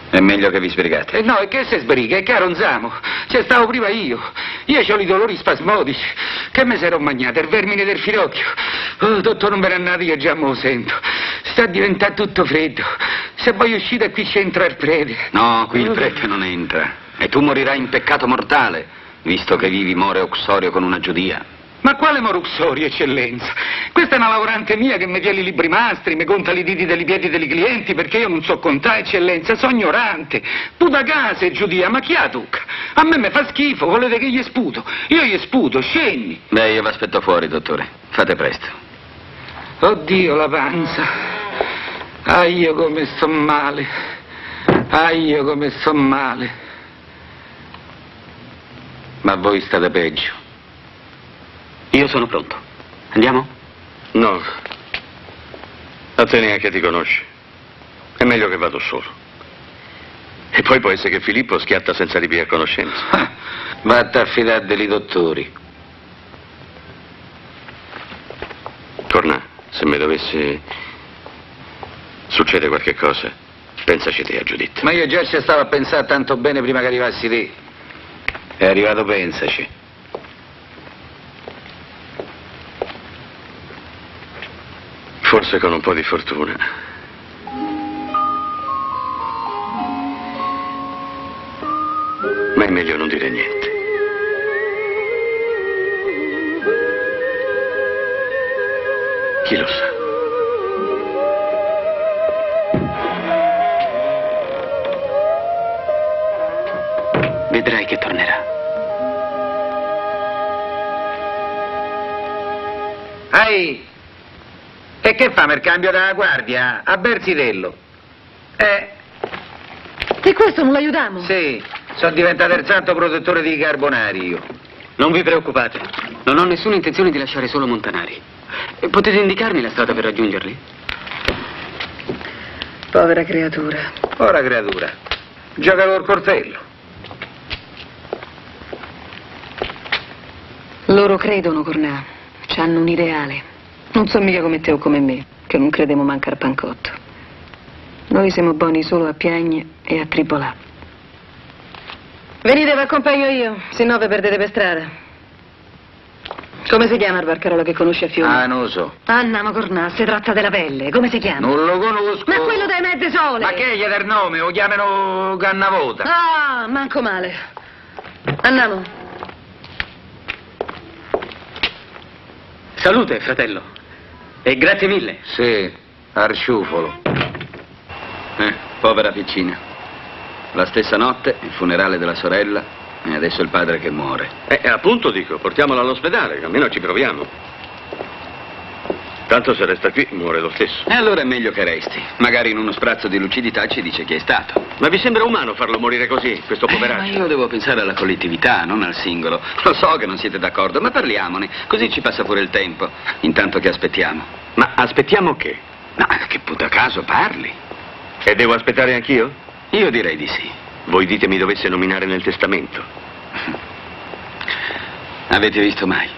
È meglio che vi sbrigate. No, e che se sbriga? È che ronzamo. C'è stavo prima io. Io ho i dolori spasmodici. Che me sarò mangiato? Il vermine del finocchio. Oh, dottore, non me ne andate, io già me lo sento. Sta diventando tutto freddo. Se poi uscite qui c'entra il prete. No, qui il prete non entra. E tu morirai in peccato mortale, visto che vivi more uxorio con una giudia. Ma quale moruxorio, eccellenza? Questa è una lavorante mia che mi tiene i libri mastri, mi conta i diti dei piedi dei clienti perché io non so contare, eccellenza, sono ignorante. Tu da casa, giudia, ma chi ha tocca? A me mi fa schifo, volete che gli sputo? Io gli sputo, scendi. Beh, io vi aspetto fuori, dottore. Fate presto. Oddio, la panza. Io come sto male. Io come sto male. Ma voi state peggio. Io sono pronto. Andiamo? No. A te neanche ti conosci. È meglio che vado solo. E poi può essere che Filippo schiatta senza ripia a conoscenza. Vatta a fidare dei dottori. Cornà, se mi dovesse succedere qualche cosa, pensaci te a Giuditta. Ma io già ci stavo a pensare tanto bene prima che arrivassi te. È arrivato, pensaci. Forse con un po' di fortuna. Ma è meglio non dire niente. Chi lo sa? Vedrai che tornerà. Ehi! E che fa per cambio della guardia? A Bersitello. E questo non l'aiutiamo? Sì, sono diventato il santo protettore dei carbonari io. Non vi preoccupate, non ho nessuna intenzione di lasciare solo Montanari. Potete indicarmi la strada per raggiungerli? Povera creatura. Ora creatura, gioca col coltello. Loro credono, Cornà. C'hanno un ideale. Non so mica come te o come me, che non credemo manca al pancotto. Noi siamo buoni solo a piagne e a tribolà. Venite, vi accompagno io, se no vi perdete per strada. Come si chiama il barcarola che conosce a Fiume? Ah, non lo so. Andiamo, Cornà, si tratta della pelle. Come si chiama? Non lo conosco. Ma quello dei mezze sole. Ma che gli è del nome? Lo chiamano Cannavota. Ah, manco male. Andiamo. Salute, fratello. E grazie mille. Sì, Arciufolo. Povera piccina. La stessa notte, il funerale della sorella, e adesso il padre che muore. Appunto dico, portiamola all'ospedale, almeno ci proviamo. Tanto se resta qui, muore lo stesso. E allora è meglio che resti. Magari in uno sprazzo di lucidità ci dice chi è stato. Ma vi sembra umano farlo morire così, questo Ma poveraccio? io devo pensare alla collettività, non al singolo. Lo so che non siete d'accordo, ma parliamone, così ci passa pure il tempo, intanto che aspettiamo. Ma aspettiamo che? No, che puta caso parli. E devo aspettare anch'io? Io direi di sì. Voi dite mi dovesse nominare nel testamento. Avete visto mai?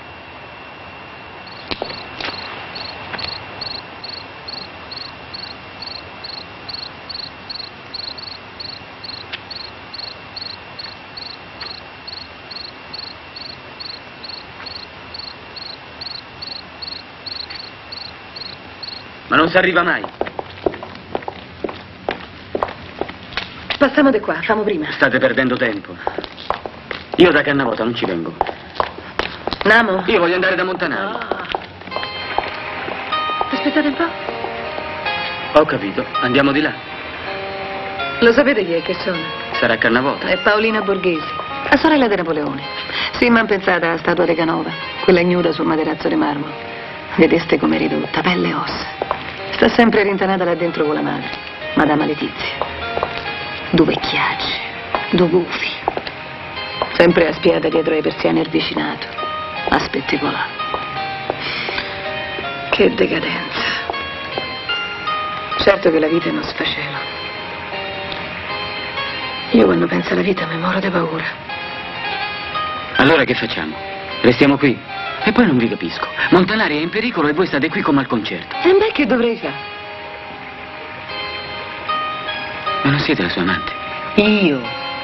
Ma non si arriva mai. Passiamo di qua, famo prima. State perdendo tempo. Io da Cannavota non ci vengo. Namo? Io voglio andare da Montanari. Aspettate un po'. Ho capito, andiamo di là. Lo sapete chi è che sono? Sarà Cannavota. È Paolina Borghesi, la sorella di Napoleone. Sì, ma pensate alla statua di Canova, quella ignuda sul materazzo di marmo. Vedeste com'è ridotta, pelle e ossa. Sta sempre rintanata là dentro con la madre, Madama Letizia. Due vecchiacci, due gufi. Sempre aspiata dietro ai persiani al vicinato, a spettacolare. Che decadenza. Certo che la vita è uno sfacelo. Io quando penso alla vita mi moro di paura. Allora che facciamo? Restiamo qui? E poi non vi capisco. Montanari è in pericolo e voi state qui come al concerto. E beh, che dovrei fare? Ma non siete la sua amante? Io?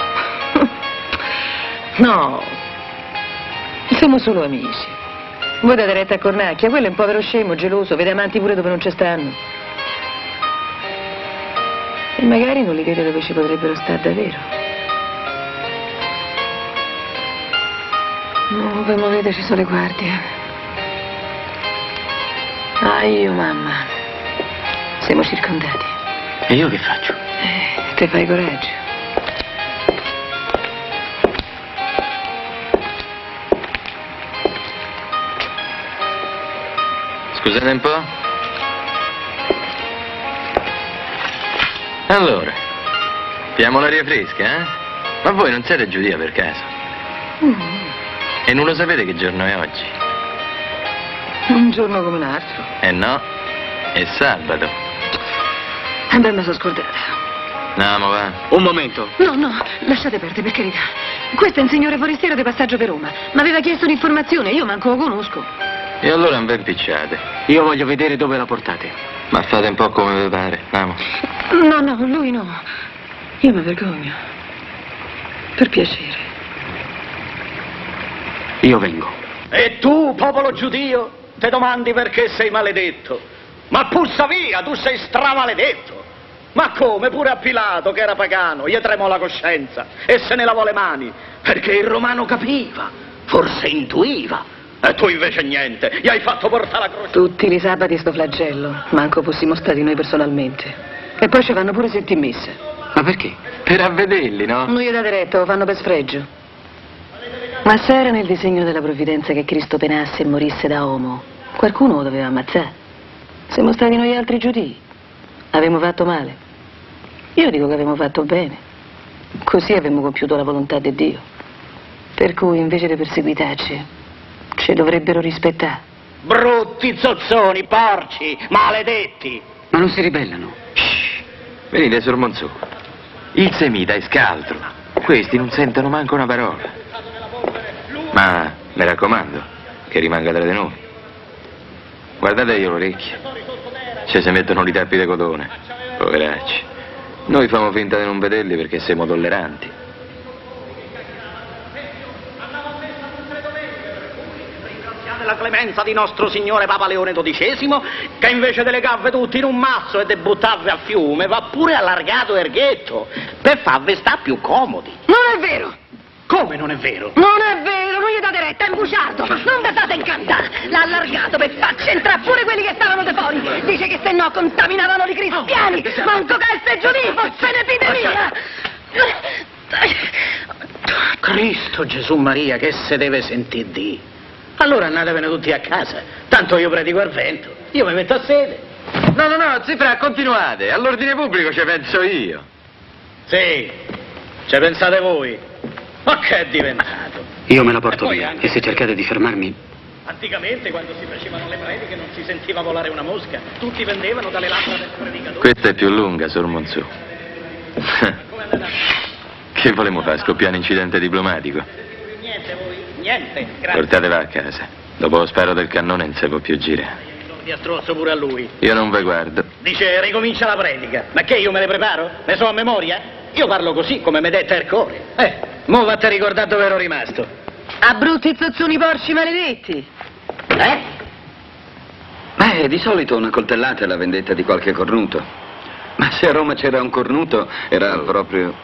No. Siamo solo amici. Voi date retta a Cornacchia, quello è un povero scemo, geloso, vede amanti pure dove non ci stanno. E magari non li vede dove ci potrebbero stare davvero. No, per muovete, ci sono le guardie. Ah, io, mamma. Siamo circondati. E io che faccio? Te fai coraggio. Scusate un po'. Allora, piamo l'aria fresca, eh? Ma voi non siete Giudia per caso? E non lo sapete che giorno è oggi? Un giorno come un altro. No, è sabato. Beh, mi sono scordata. No, ma va. Un momento. No, lasciate perdere, per carità. Questo è un signore forestiero di passaggio per Roma. Mi aveva chiesto un'informazione, io manco lo conosco. E allora non vi impicciate. Io voglio vedere dove la portate. Ma fate un po' come vi pare, vamo. No, lui no. Io mi vergogno. Per piacere. Io vengo. E tu, popolo giudio, te domandi perché sei maledetto. Ma puzza via, tu sei stramaledetto. Ma come, pure a Pilato, che era pagano, gli tremò la coscienza e se ne lavò le mani, perché il romano capiva, forse intuiva. E tu invece niente, gli hai fatto portare la croce. Tutti i sabati sto flagello, manco fossimo stati noi personalmente. E poi ci vanno pure senti in messa. Ma perché? Per avvederli, no? Non gli date retta, lo fanno per sfregio. Ma se era nel disegno della provvidenza che Cristo penasse e morisse da uomo, qualcuno lo doveva ammazzare. Siamo stati noi altri giudei. Avevamo fatto male. Io dico che avevamo fatto bene. Così abbiamo compiuto la volontà di Dio. Per cui invece di perseguitarci, ci dovrebbero rispettare. Brutti zozzoni, porci, maledetti. Ma non si ribellano. Venite, Sor Monzù. Il semita è scaltro. Questi non sentono manco una parola. Ma mi raccomando, che rimanga tra di noi. Guardate io le orecchie. Ci si mettono i tappi di cotone. Poveracci. Noi famo finta di non vederli perché siamo tolleranti. La clemenza di nostro signore Papa Leone XII, che invece delle gaffe tutti in un masso e de buttarvi a fiume, va pure allargato erghetto, per farvi sta più comodi. Non è vero! Come non è vero? Non è vero, non gli date retta, è un buciardo! Non vi fate incantare! L'ha allargato per farci entrare pure quelli che stavano da fuori! Dice che se no contaminavano i cristiani! Manco che essere giudei fosse un'epidemia! Cristo Gesù Maria, che se deve sentire di? Allora andatevene tutti a casa, tanto io predico al vento, io mi metto a sede. No, Zifra, continuate, all'ordine pubblico ci penso io. Sì, ci pensate voi. Ma che è diventato? Io me la porto via, e se cercate di fermarmi... Anticamente, quando si facevano le prediche, non si sentiva volare una mosca, tutti vendevano dalle labbra del predicatore. Questa è più lunga, Sor Monzù. Che volemo fare, scoppiare un incidente diplomatico? Niente voi, niente, grazie. Portatela a casa. Dopo lo sparo del cannone non si può più girare. Ti astrozzo pure a lui. Io non ve guardo. Dice, ricomincia la predica. Ma che, io me le preparo? Ne so a memoria? Io parlo così, come mi detta il cuore. Mo' vatti a ricordare dove ero rimasto. A brutti zozzoni porci maledetti. Beh, di solito una coltellata è la vendetta di qualche cornuto. Ma se a Roma c'era un cornuto, era proprio...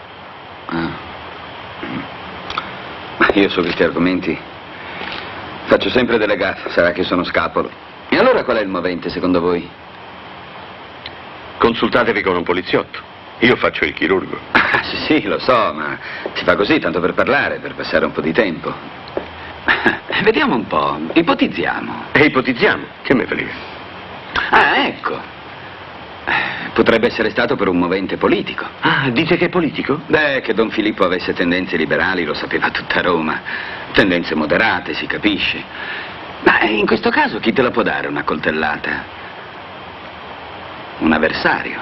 Ma io su questi argomenti faccio sempre delle gaffe, sarà che sono scapolo. E allora qual è il movente, secondo voi? Consultatevi con un poliziotto. Io faccio il chirurgo. Ah, sì, lo so, ma si fa così tanto per parlare, per passare un po' di tempo. Vediamo un po', ipotizziamo. E ipotizziamo, che me frega. Ah, ecco. Potrebbe essere stato per un movente politico. Ah, dice che è politico? Beh, che Don Filippo avesse tendenze liberali lo sapeva tutta Roma. Tendenze moderate, si capisce. Ma in questo caso chi te la può dare una coltellata? Un avversario.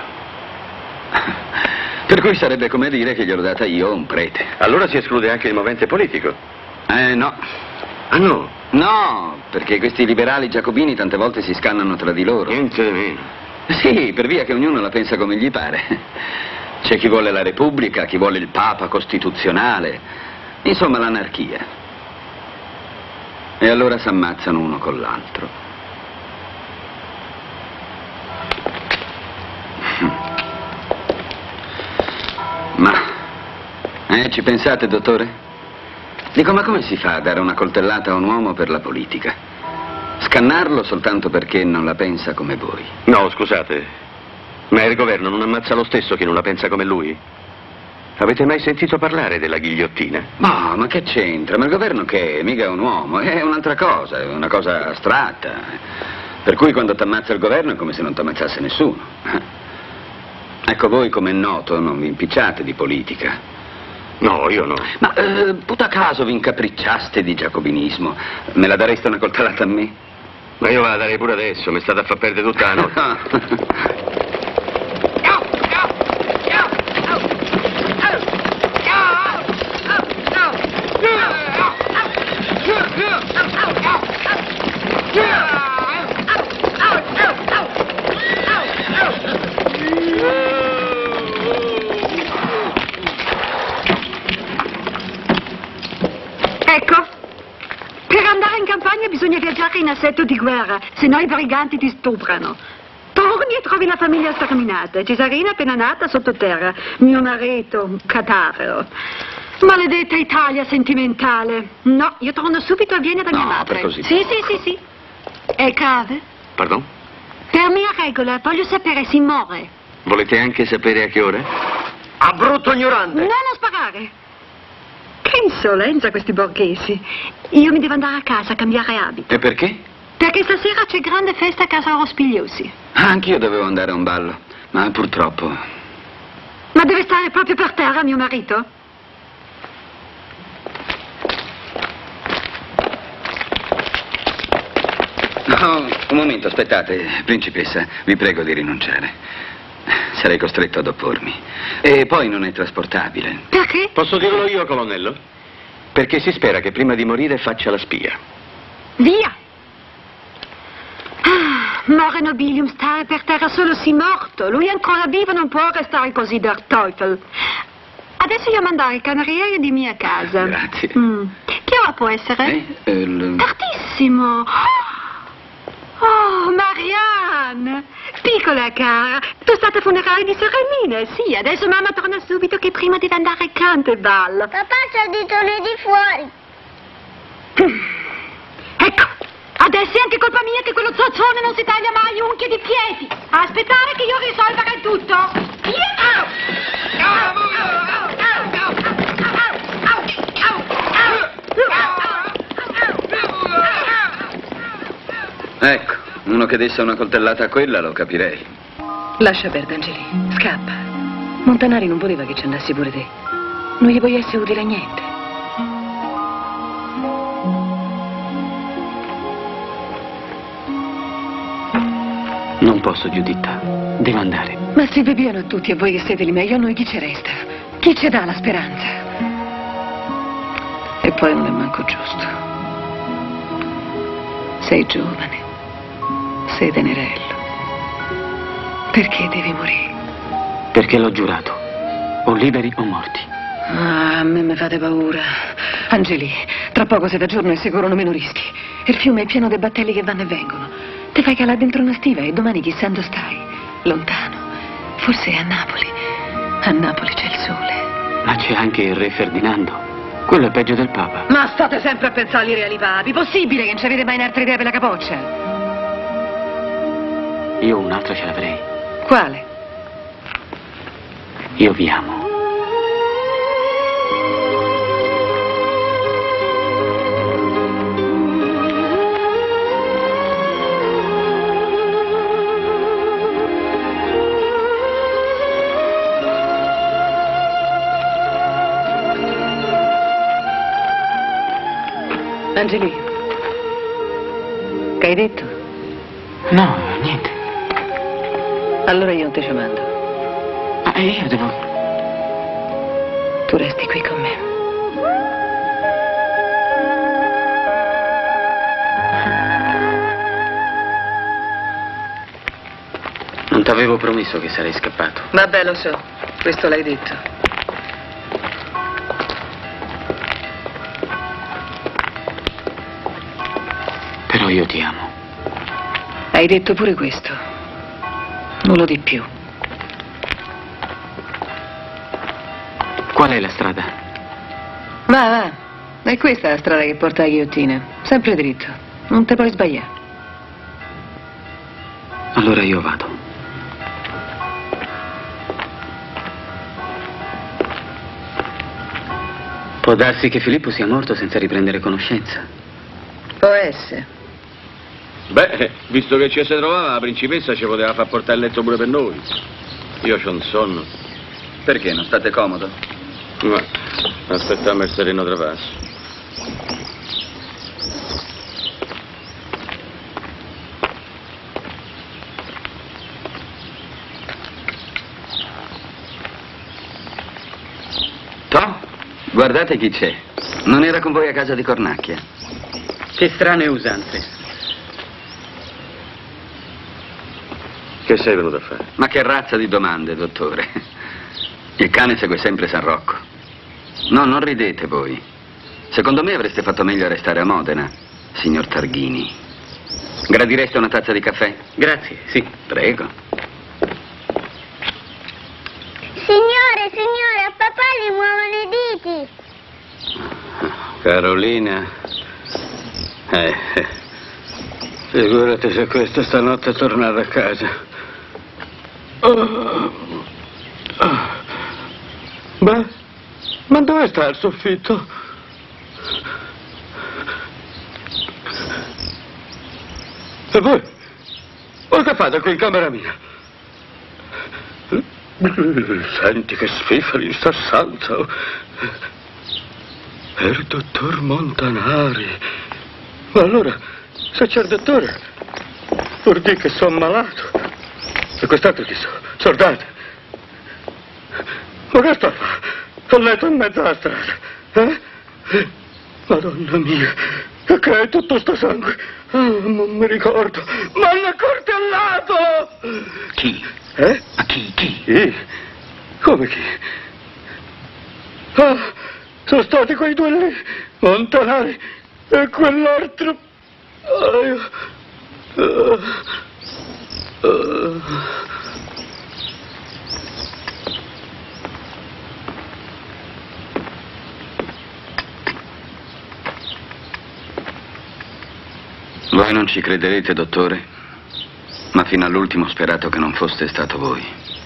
Per cui sarebbe come dire che gliel'ho data io un prete. Allora si esclude anche il movente politico? No. Ah, no? No, perché questi liberali giacobini tante volte si scannano tra di loro. Niente di meno. Sì, per via che ognuno la pensa come gli pare. C'è chi vuole la Repubblica, chi vuole il Papa costituzionale, insomma l'anarchia. E allora si ammazzano uno con l'altro. Ma, ci pensate, dottore? Dico, ma come si fa a dare una coltellata a un uomo per la politica? Scannarlo soltanto perché non la pensa come voi? No, scusate. Ma il governo non ammazza lo stesso chi non la pensa come lui? Avete mai sentito parlare della ghigliottina? No, ma che c'entra? Ma il governo che è? Mica è un uomo, è un'altra cosa, è una cosa astratta. Per cui quando t'ammazza il governo è come se non t'ammazzasse nessuno. Ecco, voi, come è noto, non vi impicciate di politica. No, io no. Ma puta caso vi incapricciaste di giacobinismo. Me la dareste una coltellata a me? Ma io la darei pure adesso, mi state a far perdere tutta la notte. Ecco, per andare in campagna bisogna viaggiare in assetto di guerra, se no i briganti ti stuprano. Torni e trovi la famiglia sterminata, Cesarina appena nata sottoterra, mio marito, un cadavere. Maledetta Italia sentimentale. No, io torno subito a Vienna da mia madre. Per così. Sì. È grave? Pardon? Per mia regola, voglio sapere se muore. Volete anche sapere a che ora? A brutto ignorante! Non sparare! Che insolenza questi borghesi. Io mi devo andare a casa a cambiare abito. E perché? Perché stasera c'è grande festa a casa Rospigliosi. Anch'io dovevo andare a un ballo, ma purtroppo... Ma deve stare proprio per terra mio marito? No, un momento, aspettate, principessa, vi prego di rinunciare. Sarei costretto ad oppormi. E poi non è trasportabile. Perché? Posso dirlo io, colonnello? Perché si spera che prima di morire faccia la spia. Via! More nobilium, stare per terra solo si morto. Lui ancora vivo non può restare così der Teufel. Adesso io mandare il canariere di mia casa. Grazie. Che ora può essere? Tardissimo. Oh, Marianne! Piccola cara, tu stata funerale di Serenina, sì, adesso mamma torna subito che prima deve andare a Canteball. Papà ci ha detto lì di fuori. Ecco, adesso è anche colpa mia che quello zoccione non si taglia mai unghie di piedi. Aspettare che io risolverò tutto. Ecco, uno che desse una coltellata a quella lo capirei. Lascia perdere, Angeli. Scappa. Montanari non voleva che ci andassi pure te. Non gli puoi essere utile a niente. Non posso, Giuditta. Devo andare. Ma si beviano tutti, a voi che siete lì meglio, a noi chi ci resta? Chi ci dà la speranza? E poi non è manco giusto. Sei giovane. Sei tenerello. Perché devi morire? Perché l'ho giurato. O liberi o morti. Ah, a me mi fate paura. Angeli, tra poco se da giorno e si corrono meno rischi. Il fiume è pieno di battelli che vanno e vengono. Ti fai calare dentro una stiva e domani chissà dove stai. Lontano. Forse è a Napoli. A Napoli c'è il sole. Ma c'è anche il re Ferdinando. Quello è peggio del Papa. Ma state sempre a pensare ai reali papi. Possibile che non ci avete mai un'altra idea per la capoccia? Io un'altra ce l'avrei. Quale? Io vi amo. Angeli, che hai detto? No, niente. Allora io non te ci mando. Ma io devo... Tu resti qui con me. Non t'avevo promesso che sarei scappato. Vabbè, lo so. Questo l'hai detto. Però io ti amo. Hai detto pure questo. Nulla di più. Qual è la strada? Va, va. È questa la strada che porta alla ghigliottina. Sempre dritto. Non te puoi sbagliare. Allora io vado. Può darsi che Filippo sia morto senza riprendere conoscenza. Può essere. Beh, visto che ci si trovava, la principessa ci poteva far portare il letto pure per noi. Io c'ho un sonno. Perché? Non state comodo? Ma aspettiamo il sereno trapasso. Toh, guardate chi c'è. Non era con voi a casa di Cornacchia? Che strane usanze. Che sei venuto a fare? Ma che razza di domande, dottore? Il cane segue sempre San Rocco. No, non ridete voi. Secondo me avreste fatto meglio a restare a Modena, signor Targhini. Gradireste una tazza di caffè? Grazie, sì. Prego. Signore, a papà gli muovono i diti. Carolina. Figurati se questa stanotte è tornata a casa. Ma dove sta il soffitto? E voi? Che fate qui in camera mia? Senti che sfifali in sta stanza. È il dottor Montanari. Ma allora, se c'è il dottore, vuol dire che sono malato. E quest'altro chi sono? Soldati. Ma che sto a fare? Ho letto in mezzo alla strada. Madonna mia, che è tutto sto sangue? Non mi ricordo. Ma hanno accoltellato! Chi? Ma chi? Come chi? Sono stati quei due lì, Montanari e quell'altro. Voi non ci crederete, dottore, ma fino all'ultimo ho sperato che non foste stato voi.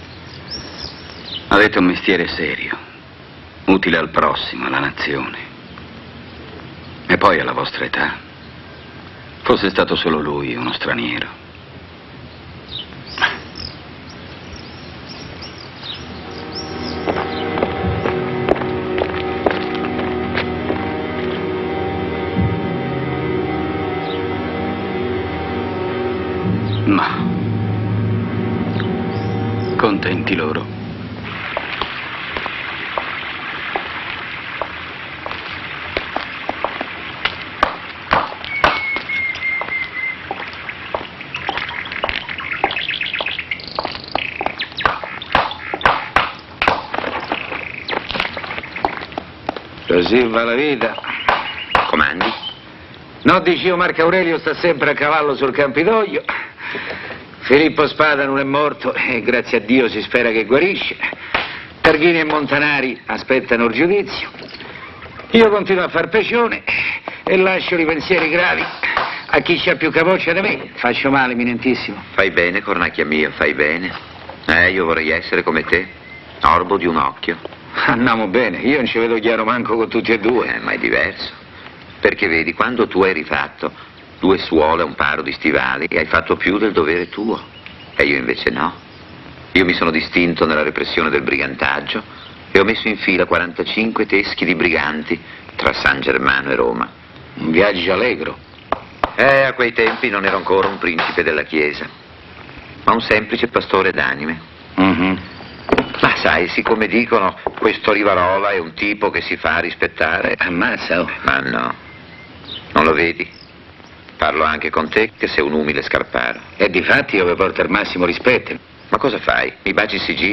Avete un mestiere serio, utile al prossimo, alla nazione. E poi alla vostra età, fosse stato solo lui, uno straniero. Ma contenti loro. Così va la vita. Comandi? No, dicevo, Marco Aurelio sta sempre a cavallo sul Campidoglio. Filippo Spada non è morto e grazie a Dio si spera che guarisce. Targhini e Montanari aspettano il giudizio. Io continuo a far pecione e lascio i pensieri gravi a chi c'ha più capoccia di me. Faccio male, eminentissimo. Fai bene, cornacchia mia, fai bene. Io vorrei essere come te, orbo di un occhio. Andiamo bene, io non ci vedo chiaro manco con tutti e due. Ma è diverso. Perché vedi, quando tu hai rifatto 2 suole e un paro di stivali e hai fatto più del dovere tuo. E io invece no. Io mi sono distinto nella repressione del brigantaggio e ho messo in fila 45 teschi di briganti tra San Germano e Roma. Un viaggio allegro. A quei tempi non ero ancora un principe della Chiesa, ma un semplice pastore d'anime. Ma sai, siccome dicono, questo Rivarola è un tipo che si fa rispettare. Ammazza. Ma no, non lo vedi? Parlo anche con te che sei un umile scarparo. E difatti io vi porto al massimo rispetto. Ma cosa fai? Mi baci il sigillo?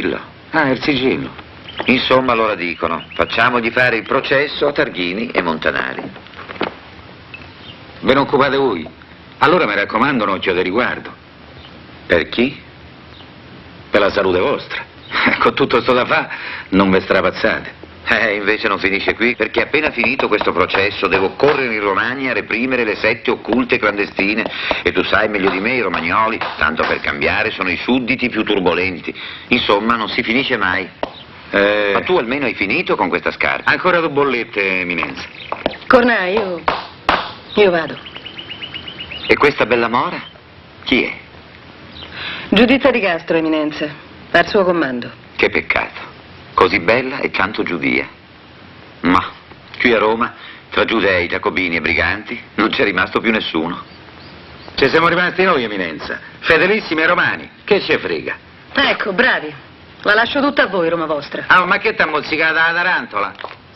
Ah, il sigillo. Insomma, allora dicono, facciamogli fare il processo a Targhini e Montanari. Ve ne occupate voi? Allora mi raccomando un occhio di riguardo. Per chi? Per la salute vostra. Con tutto sto da fa, non ve strapazzate. Invece non finisce qui, perché appena finito questo processo devo correre in Romagna a reprimere le sette occulte clandestine. E tu sai meglio di me, i romagnoli, tanto per cambiare, sono i sudditi più turbolenti. Insomma, non si finisce mai. Ma tu almeno hai finito con questa scarpa? Ancora due bollette, Eminenza. Cornà, io vado. E questa bella mora? Chi è? Giudizia di Castro, Eminenza, al suo comando. Che peccato. Così bella e tanto giudia. Ma qui a Roma, tra giudei, giacobini e briganti, non c'è rimasto più nessuno. Ci siamo rimasti noi, Eminenza. Fedelissimi ai romani. Che ce frega? Ecco, bravi. La lascio tutta a voi, Roma vostra. Ah, ma che t'ha mozzicata la tarantola?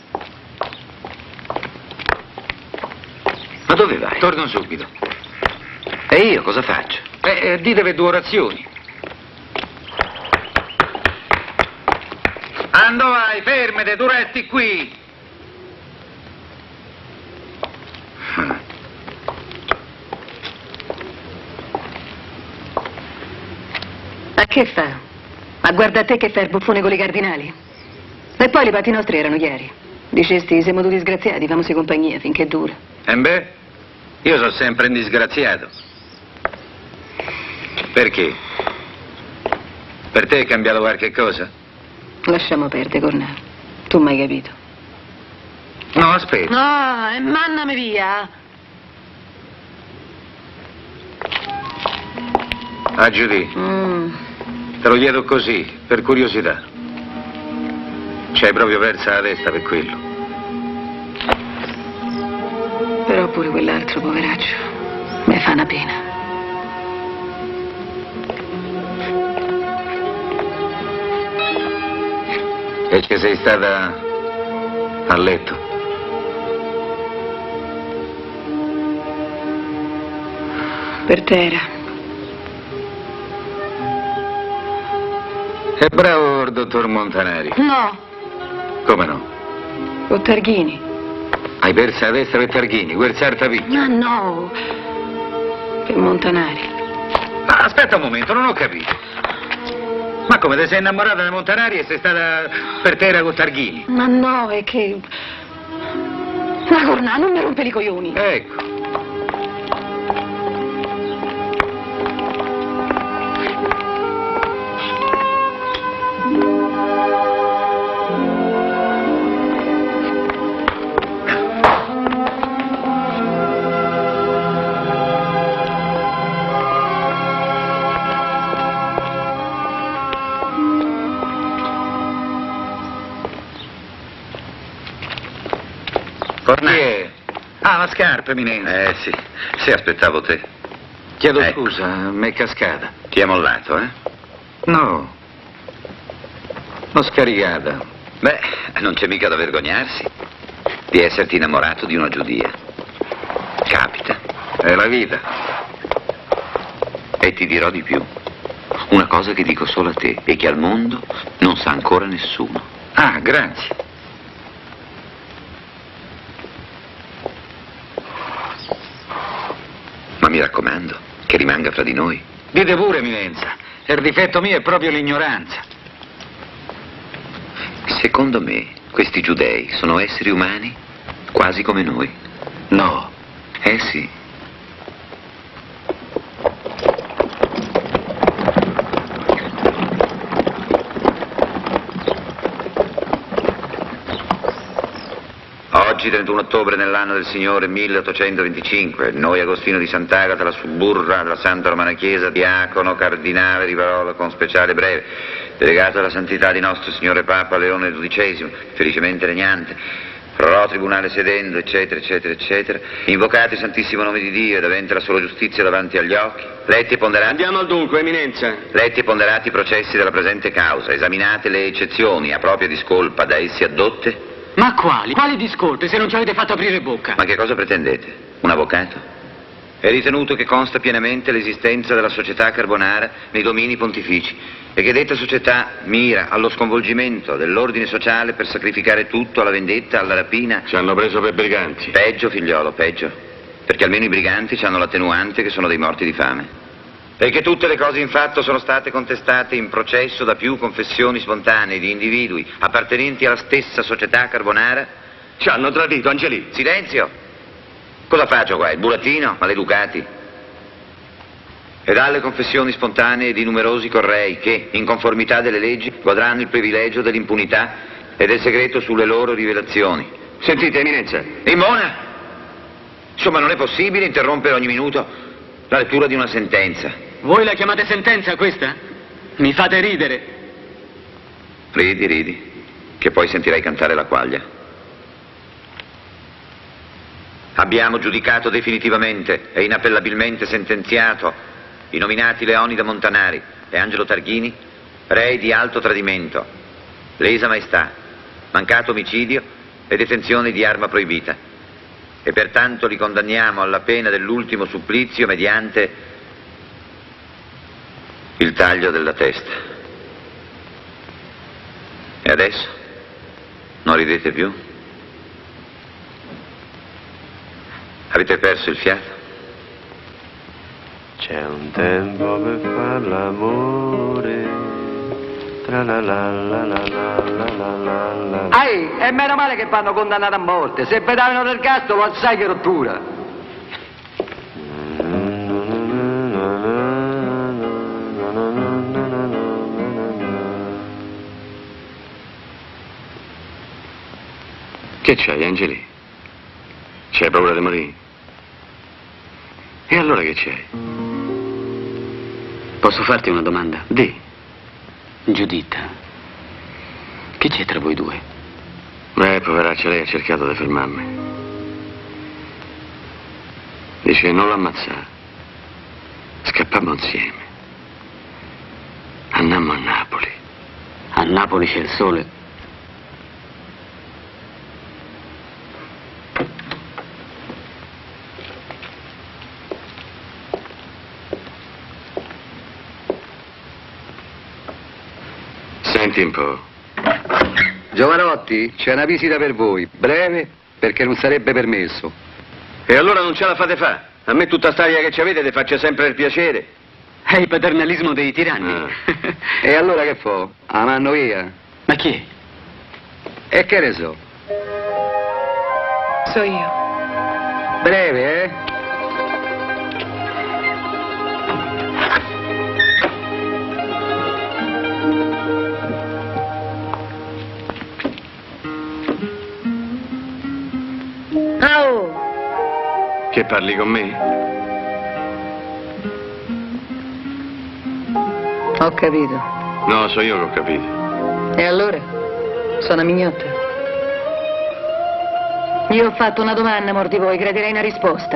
Ma dove vai? Torno subito. E io cosa faccio? Ditevi due orazioni. Ando vai, fermate, tu resti qui. Ma che fa? Ma guarda te che fa il buffone con i cardinali. E poi i patti nostri erano chiari. Dicesti, siamo due disgraziati, famosi compagnia finché dura. Beh, io sono sempre un disgraziato. Perché? Per te è cambiato qualche cosa? Lasciamo perdere, Cornà. Tu mai capito. No, aspetta. No, e mandami via. Ah, Giudì. Te lo chiedo così, per curiosità. C'hai proprio persa la testa per quello. Però pure quell'altro, poveraccio, mi fa una pena. E che sei stata a letto? Per terra. È bravo il dottor Montanari. No, Come no? con Targhini. Hai perso la testa per Targhini, quel sartapiglio. Ma no, per Montanari. Ma aspetta un momento, non ho capito. Ma come, ti sei innamorata di Montanari e sei stata per terra con Targhini? Ma no, è che... Ma Cornà, non mi rompe i coglioni. Ecco. Cornà. Ah, la scarpa, Eminenza. Sì, aspettavo te. Chiedo scusa, m'è cascata. Ti ha mollato, eh? No. L'ho scaricata. Beh, non c'è mica da vergognarsi di esserti innamorato di una giudia. Capita. È la vita. E ti dirò di più. Una cosa che dico solo a te e che al mondo non sa ancora nessuno. Ah, grazie. Ma mi raccomando, che rimanga fra di noi. Dite pure, Eminenza. Il difetto mio è proprio l'ignoranza. Secondo me, questi giudei sono esseri umani quasi come noi. No. Sì. Oggi, 31 ottobre nell'anno del Signore 1825, noi Agostino di Sant'Agata, la Suburra, la Santa Romana Chiesa, diacono, cardinale di parola con speciale breve, delegato alla santità di nostro Signore Papa Leone XII, felicemente regnante, prorò tribunale sedendo, eccetera, eccetera, eccetera, invocate il Santissimo nome di Dio ed avente la sola giustizia davanti agli occhi, letti e ponderati... Andiamo al dunque, Eminenza. Letti e ponderati i processi della presente causa, esaminate le eccezioni a propria discolpa da essi addotte. Ma quali? Quali discolpe se non ci avete fatto aprire bocca? Ma che cosa pretendete? Un avvocato? È ritenuto che consta pienamente l'esistenza della società Carbonara nei domini pontifici e che detta società mira allo sconvolgimento dell'ordine sociale per sacrificare tutto alla vendetta, alla rapina. Ci hanno preso per briganti. Peggio, figliolo, peggio. Perché almeno i briganti hanno l'attenuante che sono dei morti di fame. Perché tutte le cose in fatto sono state contestate in processo da più confessioni spontanee di individui appartenenti alla stessa società Carbonara. Ci hanno tradito, Angelì. Silenzio! Cosa faccio qua? Il burattino? Maleducati. E dalle confessioni spontanee di numerosi correi che, in conformità delle leggi, godranno il privilegio dell'impunità e del segreto sulle loro rivelazioni. Sentite, Eminenza. Imona! Insomma, non è possibile interrompere ogni minuto la lettura di una sentenza. Voi la chiamate sentenza questa? Mi fate ridere. Ridi, ridi, che poi sentirai cantare la quaglia. Abbiamo giudicato definitivamente e inappellabilmente sentenziato i nominati Leonida Montanari e Angelo Targhini, rei di alto tradimento, lesa maestà, mancato omicidio e detenzione di arma proibita, e pertanto li condanniamo alla pena dell'ultimo supplizio mediante il taglio della testa. E adesso? Non ridete più? Avete perso il fiato? C'è un tempo per far l'amore. Tra la la la la la la la la. Ehi, è meno male che vanno condannati a morte. Se vedevano l'ergastolo, assai che rottura. Che c'hai, Angeli? C'hai paura di morire? E allora che c'hai? Posso farti una domanda? Di. Giuditta, che c'è tra voi due? Poveraccia, lei ha cercato di fermarmi. Dice non l'ammazzare. Scappammo insieme. Andammo a Napoli. A Napoli c'è il sole? Senti un po'. Giovanotti, c'è una visita per voi, breve, perché non sarebbe permesso. E allora non ce la fate fa? A me tutta sta aria che ci avete ti faccia sempre il piacere. È il paternalismo dei tiranni. E allora che fa? La mando via? Ma chi è? E che ne so? So io. Breve, eh? Che parli con me? Ho capito. No, so io che ho capito. E allora? Sono mignotta. Io ho fatto una domanda, amor di voi, gradirei una risposta.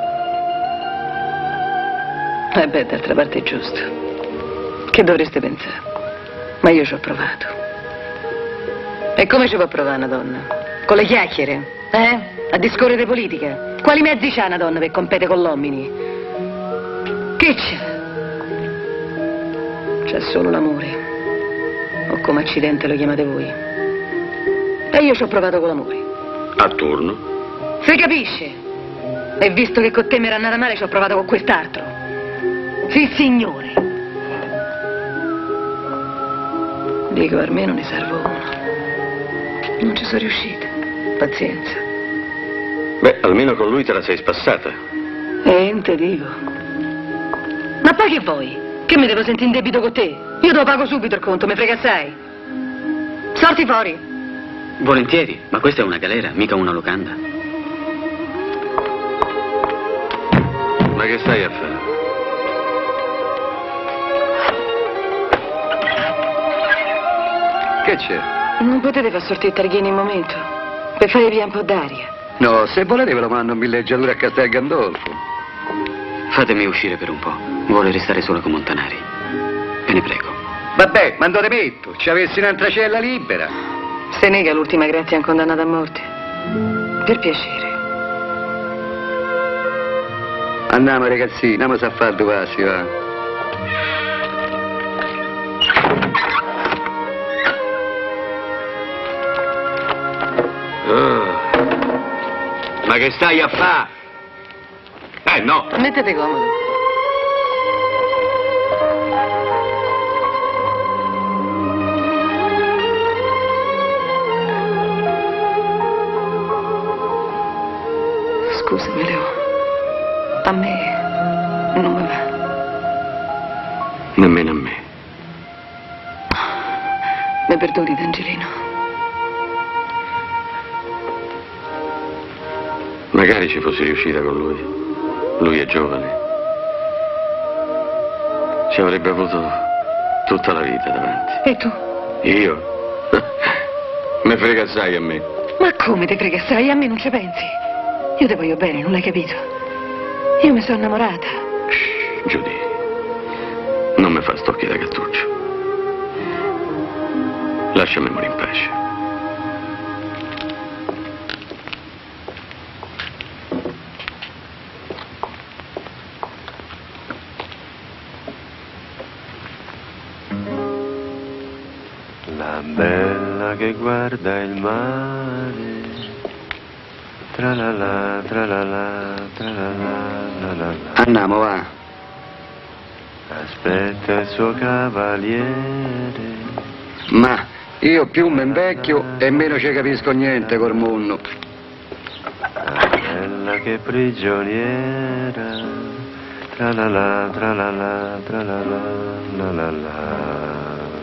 Beh, d'altra parte è giusto. Che dovreste pensare? Ma io ci ho provato. E come ci può provare una donna? Con le chiacchiere? A discorrere politica? Quali mezzi c'ha una donna per competere con l'uomini? Che c'ha? C'è solo l'amore. O come accidente lo chiamate voi. E io ci ho provato con l'amore. A turno? Si capisce? E visto che con te mi era andata male, ci ho provato con quest'altro. Sì, signore. Dico, almeno ne salvo uno. Non ci sono riuscita. Pazienza. Beh, almeno con lui te la sei spassata. Te dico. Ma poi che vuoi? Che mi devo sentire in debito con te? Io te lo pago subito il conto, mi frega assai. Sorti fuori. Volentieri, ma questa è una galera, mica una locanda. Ma che stai a fare? Che c'è? Non potete far sortire Targhini in momento, per fare via un po' d'aria. No, se volete ve lo mando in villeggiatura a Castel Gandolfo. Fatemi uscire per un po'. Vuole restare solo con Montanari. Ve ne prego. Vabbè, ma dove metto? Ci avessi un'altra cella libera. Se nega l'ultima grazia a un condannato a morte. Per piacere. Andiamo ragazzini, andiamo a fare due passi, va. Ma che stai a fare? No. Mettete comodo. Scusami, Leo. A me non mi va. Nemmeno a me. Mi perdoni, D'Angelino. Magari ci fossi riuscita con lui. Lui è giovane. Ci avrebbe avuto tutta la vita davanti. E tu? Io? Me frega assai a me. Ma come ti frega assai? A me non ci pensi. Io ti voglio bene, non l'hai capito? Io mi sono innamorata. Giudy, non mi fa stocchi da Gattuccio. Lasciami morire in pace. La bella che guarda il mare. Tra-la-la, tra-la-la, tra-la-la. Andiamo, va. Aspetta il suo cavaliere. Ma io più mi invecchio e meno ci capisco niente col mondo. La bella che prigioniera. Tra-la-la, tra-la-la, tra-la-la, la-la-la.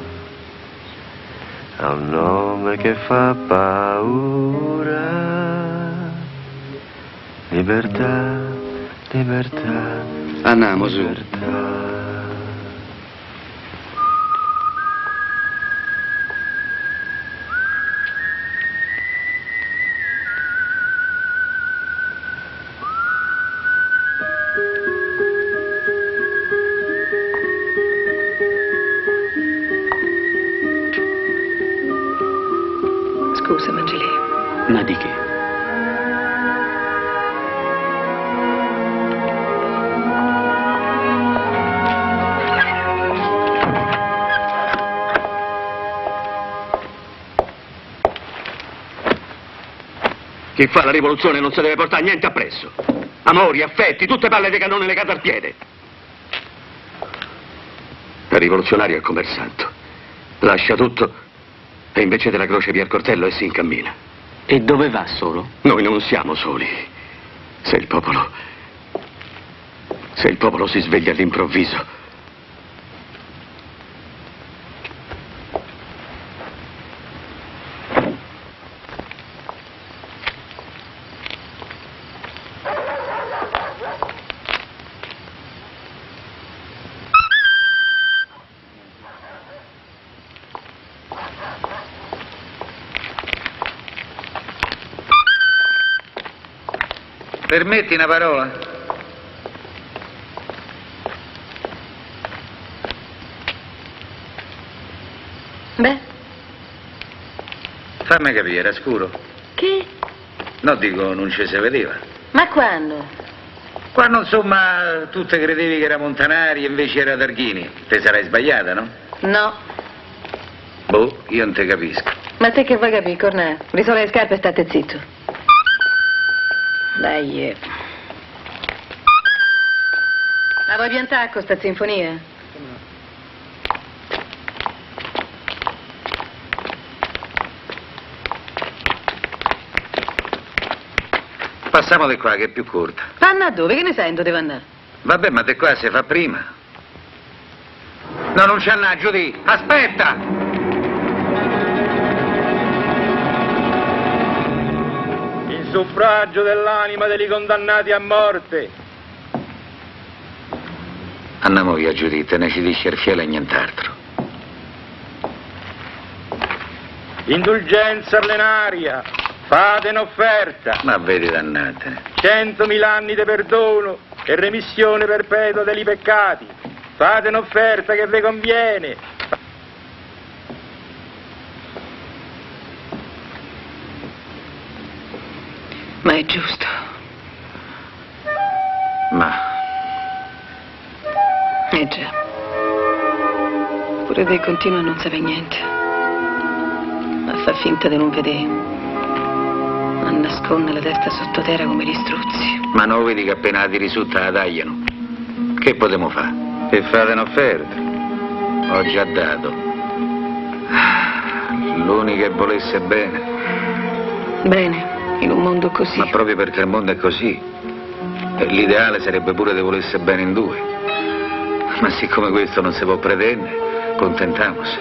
Ha un nome che fa paura. Libertà, libertà. Andiamo su. Libertà. Scusa, Angeli. Ma di che? Chi fa la rivoluzione non si deve portare niente appresso. Amori, affetti, tutte palle di cannone legate al piede. Il rivoluzionario è come il santo. Lascia tutto e invece della croce via il coltello e si incammina. E dove va solo? Noi non siamo soli. Se il popolo si sveglia all'improvviso. Permetti una parola? Beh? Fammi capire, era scuro? Che? No, dico, non ci si vedeva. Ma quando? Quando, insomma, tu te credevi che era Montanari e invece era Targhini. Te sarai sbagliata, no? No. Boh, io non te capisco. Ma te che vuoi capire, Cornè? Risola le scarpe e state zitto. Dai. La vuoi piantare con sta sinfonia? Passiamo di qua che è più corta. Panna dove? Che ne sento devo andare? Vabbè, ma di qua si fa prima. No, non c'è là, Giudy. Aspetta! In suffragio dell'anima degli condannati a morte. Andiamo via, Giudy, te ne ci dice il fiele e nient'altro. Indulgenza plenaria. Fate un'offerta. Ma vedi, dannatene. 100.000 anni di perdono e remissione perpetua degli peccati. Fate un'offerta che vi conviene. Ma è giusto. Ma già. Pure lei continua a non sapere niente. A far finta di non vedere. A nascondere la testa sottoterra come gli struzzi. Ma non vedi che appena la tiri su te la tagliano? Che potremo fare? E fate un'offerta. Ho già dato. L'unica che volesse bene. Bene, in un mondo così. Ma proprio perché il mondo è così. L'ideale sarebbe pure che volesse bene in due. Ma siccome questo non si può pretendere, contentiamoci.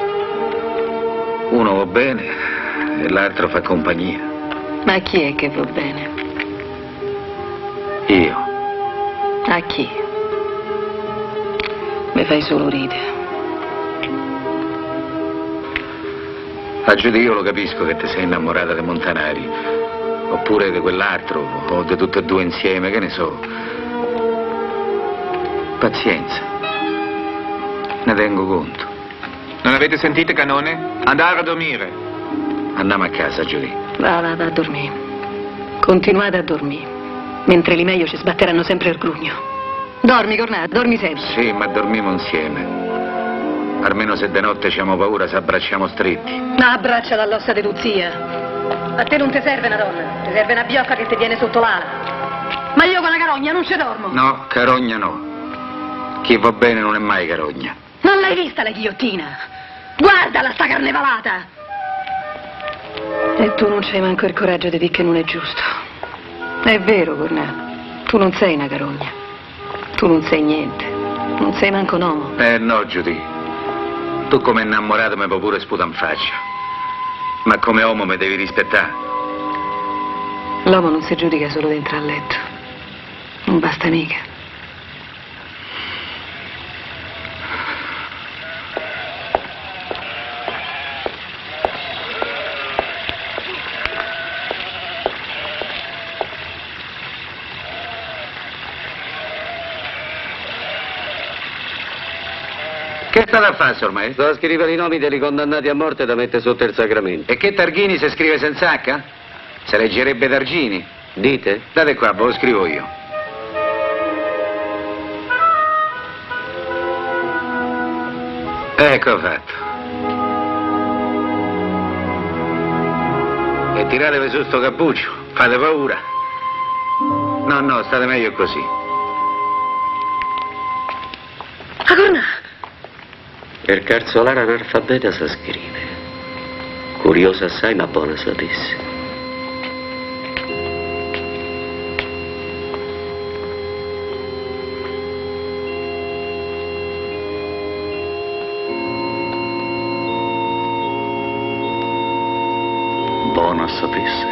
Uno va bene e l'altro fa compagnia. Ma a chi è che va bene? Io. A chi? Mi fai solo ridere. A Giudia io lo capisco che ti sei innamorata di Montanari, oppure di quell'altro, o di tutte e due insieme, che ne so. Pazienza, ne tengo conto. Non avete sentito, Canone? Andare a dormire. Andiamo a casa, Giudia. Va a dormire. Continuate a dormire, mentre li meglio ci sbatteranno sempre il grugno. Dormi, Cornà, dormi sempre. Sì, ma dormiamo insieme. Almeno se de notte abbiamo paura, se abbracciamo stretti. Ma abbraccia dall'ossa di Luzia. A te non ti serve una donna, ti serve una biocca che ti viene sotto l'ala. Ma io con la carogna non ci dormo. No, carogna no. Chi va bene non è mai carogna. Non l'hai vista la ghigliottina? Guardala, sta carnevalata! E tu non c'hai manco il coraggio di dire che non è giusto. È vero, Cornà. Tu non sei una carogna. Tu non sei niente. Non sei manco un uomo. No, Giudia. Tu come innamorato mi puoi pure sputare in faccia. Ma come uomo mi devi rispettare. L'uomo non si giudica solo dentro al letto. Non basta mica. Che state a fare ormai? Sto a scrivere i nomi dei condannati a morte da mettere sotto il sacramento. E che Targhini si scrive senza H? Se leggerebbe Targini. Dite? Date qua, ve lo scrivo io. Ecco fatto. E tiratevi su sto cappuccio, fate paura. No, state meglio così. A Cornà! Il carzolare analfabeta sa scrive. Curiosa assai, ma buona sapesse. Buona sapesse.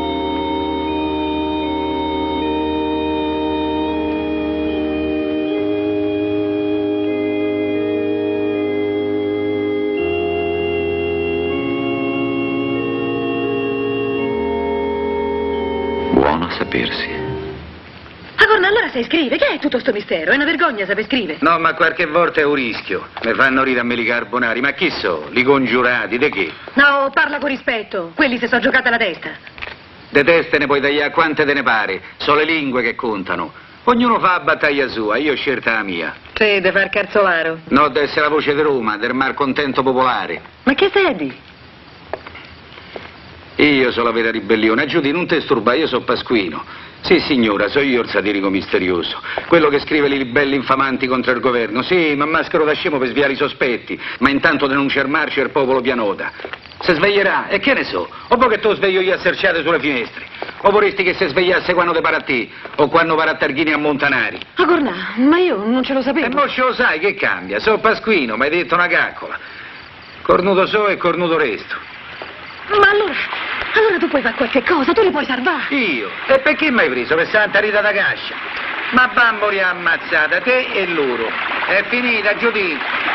Sapersi. Ah, Cornà, allora sai scrivere? Che è tutto sto mistero? È una vergogna saper scrivere. No, ma qualche volta è un rischio. Mi fanno ridere a me li carbonari. Ma chi so? Li congiurati, di che? No, parla con rispetto. Quelli si sono giocati la testa. De teste ne puoi tagliare quante te ne pare. Sono le lingue che contano. Ognuno fa la battaglia sua, io ho scelta la mia. Sì, de far carzolaro. No, deve essere la voce di Roma, del malcontento popolare. Ma che sedi? Io sono la vera ribellione. Giudia, non ti sturba, io sono Pasquino. Sì, signora, so io il satirico misterioso. Quello che scrive le libelle infamanti contro il governo. Sì, ma maschero da scemo per sviare i sospetti. Ma intanto denuncia il marcio e il popolo pianota. Se sveglierà, e che ne so? O poi che tu sveglio io a serciate sulle finestre? O vorresti che si svegliasse quando te pare a te? O quando pare a Targhini a Montanari? Ah, Cornà, ma io non ce lo sapevo. E mo ce lo sai, che cambia? So Pasquino, mi hai detto una caccola. Cornuto so e cornuto resto. Ma allora tu puoi fare qualche cosa, tu li puoi salvare. Io? E perché mi hai preso per Santa Rita da Cascia? Ma bamboli ammazzata, te e loro. È finita, Giudia.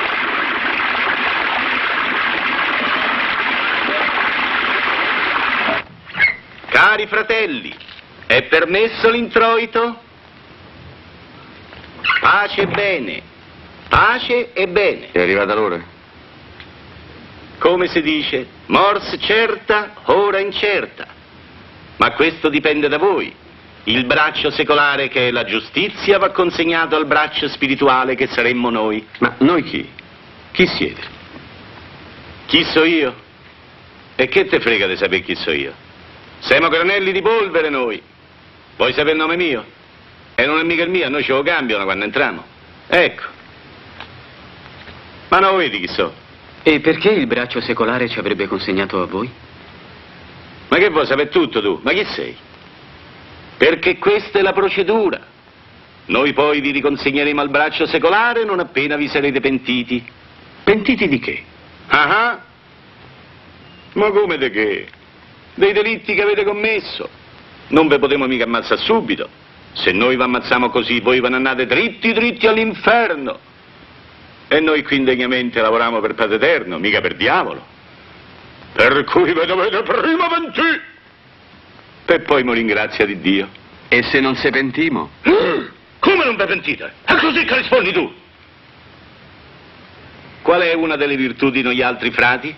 Cari fratelli, è permesso l'introito? Pace e bene, pace e bene. È arrivata l'ora? Come si dice, mors certa, ora incerta. Ma questo dipende da voi. Il braccio secolare, che è la giustizia, va consegnato al braccio spirituale, che saremmo noi. Ma noi chi? Chi siete? Chi so io? E che te frega di sapere chi so io? Siamo granelli di polvere noi. Vuoi sapere il nome mio? E non è mica il mio, a noi ce lo cambiano quando entriamo. Ecco. Ma non vedi chi so? E perché il braccio secolare ci avrebbe consegnato a voi? Ma che vuoi sapere tutto tu? Ma chi sei? Perché questa è la procedura. Noi poi vi riconsegneremo al braccio secolare non appena vi sarete pentiti. Pentiti di che? Ah, ma come di che? Dei delitti che avete commesso. Non ve potremo mica ammazzare subito. Se noi vi ammazziamo così, voi ve ne andate dritti all'inferno. E noi qui indegnamente lavoriamo per Padre Eterno, mica per diavolo. Per cui vi dovete prima pentire, per poi morire in grazia di Dio. E se non se pentimo? Come non vi pentite? È così che rispondi tu. Qual è una delle virtù di noi altri frati?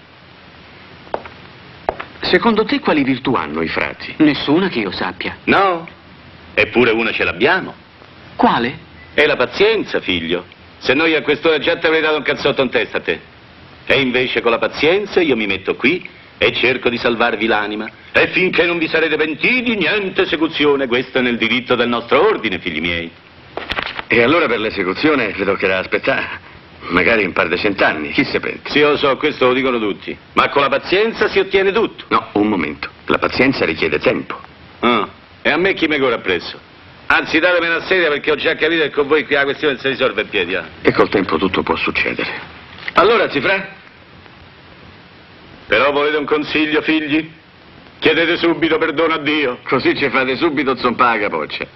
Secondo te quali virtù hanno i frati? Nessuna che io sappia. No, eppure una ce l'abbiamo. Quale? È la pazienza, figlio. Se noi a quest'ora già ti avrei dato un cazzotto in testa a te. E invece con la pazienza io mi metto qui e cerco di salvarvi l'anima. E finché non vi sarete pentiti, niente esecuzione. Questo è nel diritto del nostro ordine, figli miei. E allora per l'esecuzione vi toccherà aspettare. Magari un par di 100 anni, chi se pente? Sì, lo so, questo lo dicono tutti. Ma con la pazienza si ottiene tutto. No, un momento. La pazienza richiede tempo. Ah, e a me chi mi corre appresso? Anzi, datemi una sedia perché ho già capito che con voi qui la questione si risolve in piedi. E col tempo tutto può succedere. Allora, Zifra? Però volete un consiglio, figli? Chiedete subito perdono a Dio. Così ci fate subito zompare la capoccia.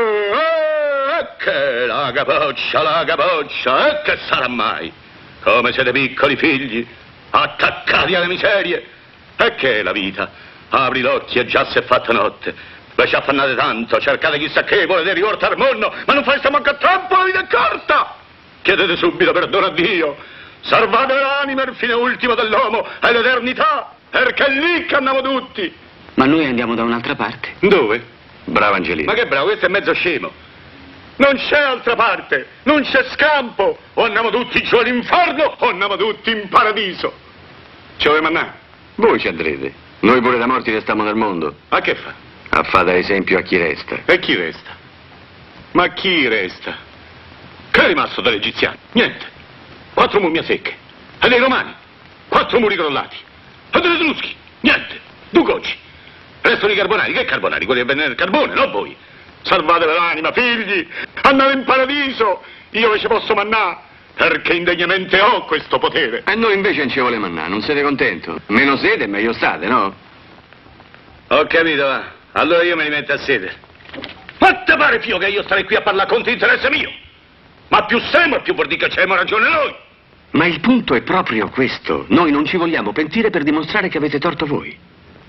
Che la capoccia, e che sarà mai? Come siete piccoli figli, attaccati alle miserie. E che è la vita? Apri l'occhio e già si è fatta notte. Voi ci affannate tanto, cercate chissà che, volete riportare il mondo, ma non fate manco a troppo, la vita è corta. Chiedete subito perdono a Dio. Salvate l'anima il fine ultimo dell'uomo e l'eternità, perché è lì che andiamo tutti. Ma noi andiamo da un'altra parte. Dove? Bravo Angelino. Ma che bravo, questo è mezzo scemo. Non c'è altra parte, non c'è scampo. O andiamo tutti giù all'inferno o andiamo tutti in paradiso. Ci volete andare? Voi ci andrete. Noi pure da morti restiamo nel mondo. A che fa? A fare da esempio a chi resta. E chi resta? Ma chi resta? Che è rimasto dagli egiziani? Niente. 4 mummie secche. E dei romani? 4 muri crollati. E degli etruschi? Niente. 2 gocci. Restano i carbonari. Che carbonari? Quelli che vengono nel carbone, no voi. Salvate l'anima, figli. Andate in paradiso. Io ve ci posso mannà, perché indegnamente ho questo potere. E noi invece non ci vuole mannà, non siete contento? Meno sede e meglio state, no? Ho capito, va. Allora io me li metto a sede. Ma te pare, Pio, che io starei qui a parlare contro interesse mio? Ma più siamo, più vuol dire che c'abbiamo ragione noi. Ma il punto è proprio questo. Noi non ci vogliamo pentire per dimostrare che avete torto voi.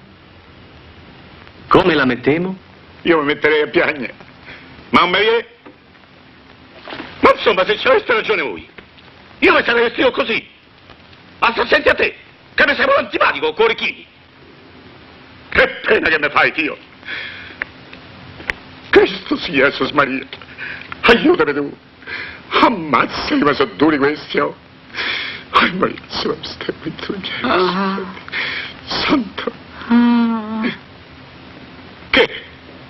Come la mettiamo? Io mi metterei a piangere. Ma non me viene. Ma insomma, se ci aveste ragione voi, io mi sarei vestito così. Ma sta senti a te, che mi sembra antipatico, cuori chini. Che pena che mi fai, Dio. Cristo sia, Jesus Maria. Aiutami tu. Ammazzali, ma sono duri questi, oh. Ai Maria, se mi stai metto Santo. Che?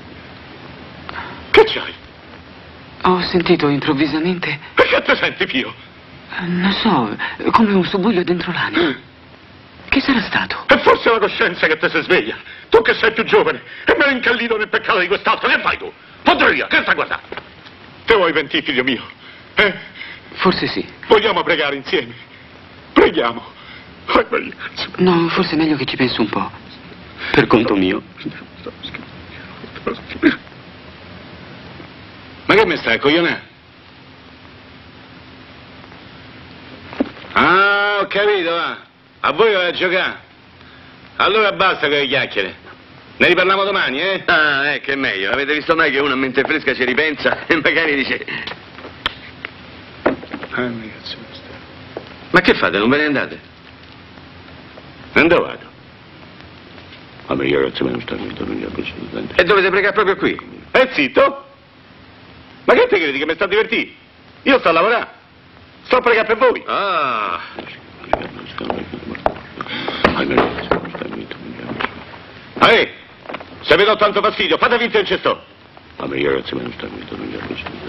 Che c'hai? Ho sentito improvvisamente... E che te senti, Pio? Non so, come un subbuglio dentro l'anima. Che sarà stato? E forse la coscienza che te si sveglia. Tu che sei più giovane e me l'hai incallito nel peccato di quest'altro. Che fai tu? Podria, che stai guardando? Te vuoi pentire, figlio mio? Forse sì. Vogliamo pregare insieme? Preghiamo. No, forse è meglio che ci penso un po'. Per conto mio. Ma che mi stai a coglionare? Ah, ho capito, va. A voi vai a giocare. Allora basta con le chiacchiere. Ne riparliamo domani, eh? Ah, che è meglio. Avete visto mai che uno a mente fresca ci ripensa e magari dice... Ma che fate? Non ve ne andate? Dove vado? A me ragazzi me non sta dormendo assolutamente. E dovete pregare proprio qui? Zitto! Ma che te credi che mi sta a divertire? Io sto a lavorare. Sto a pregare per voi. Ah. Se vi do tanto fastidio, fate finta che ci sto. A me ragazzi me non sta dormendo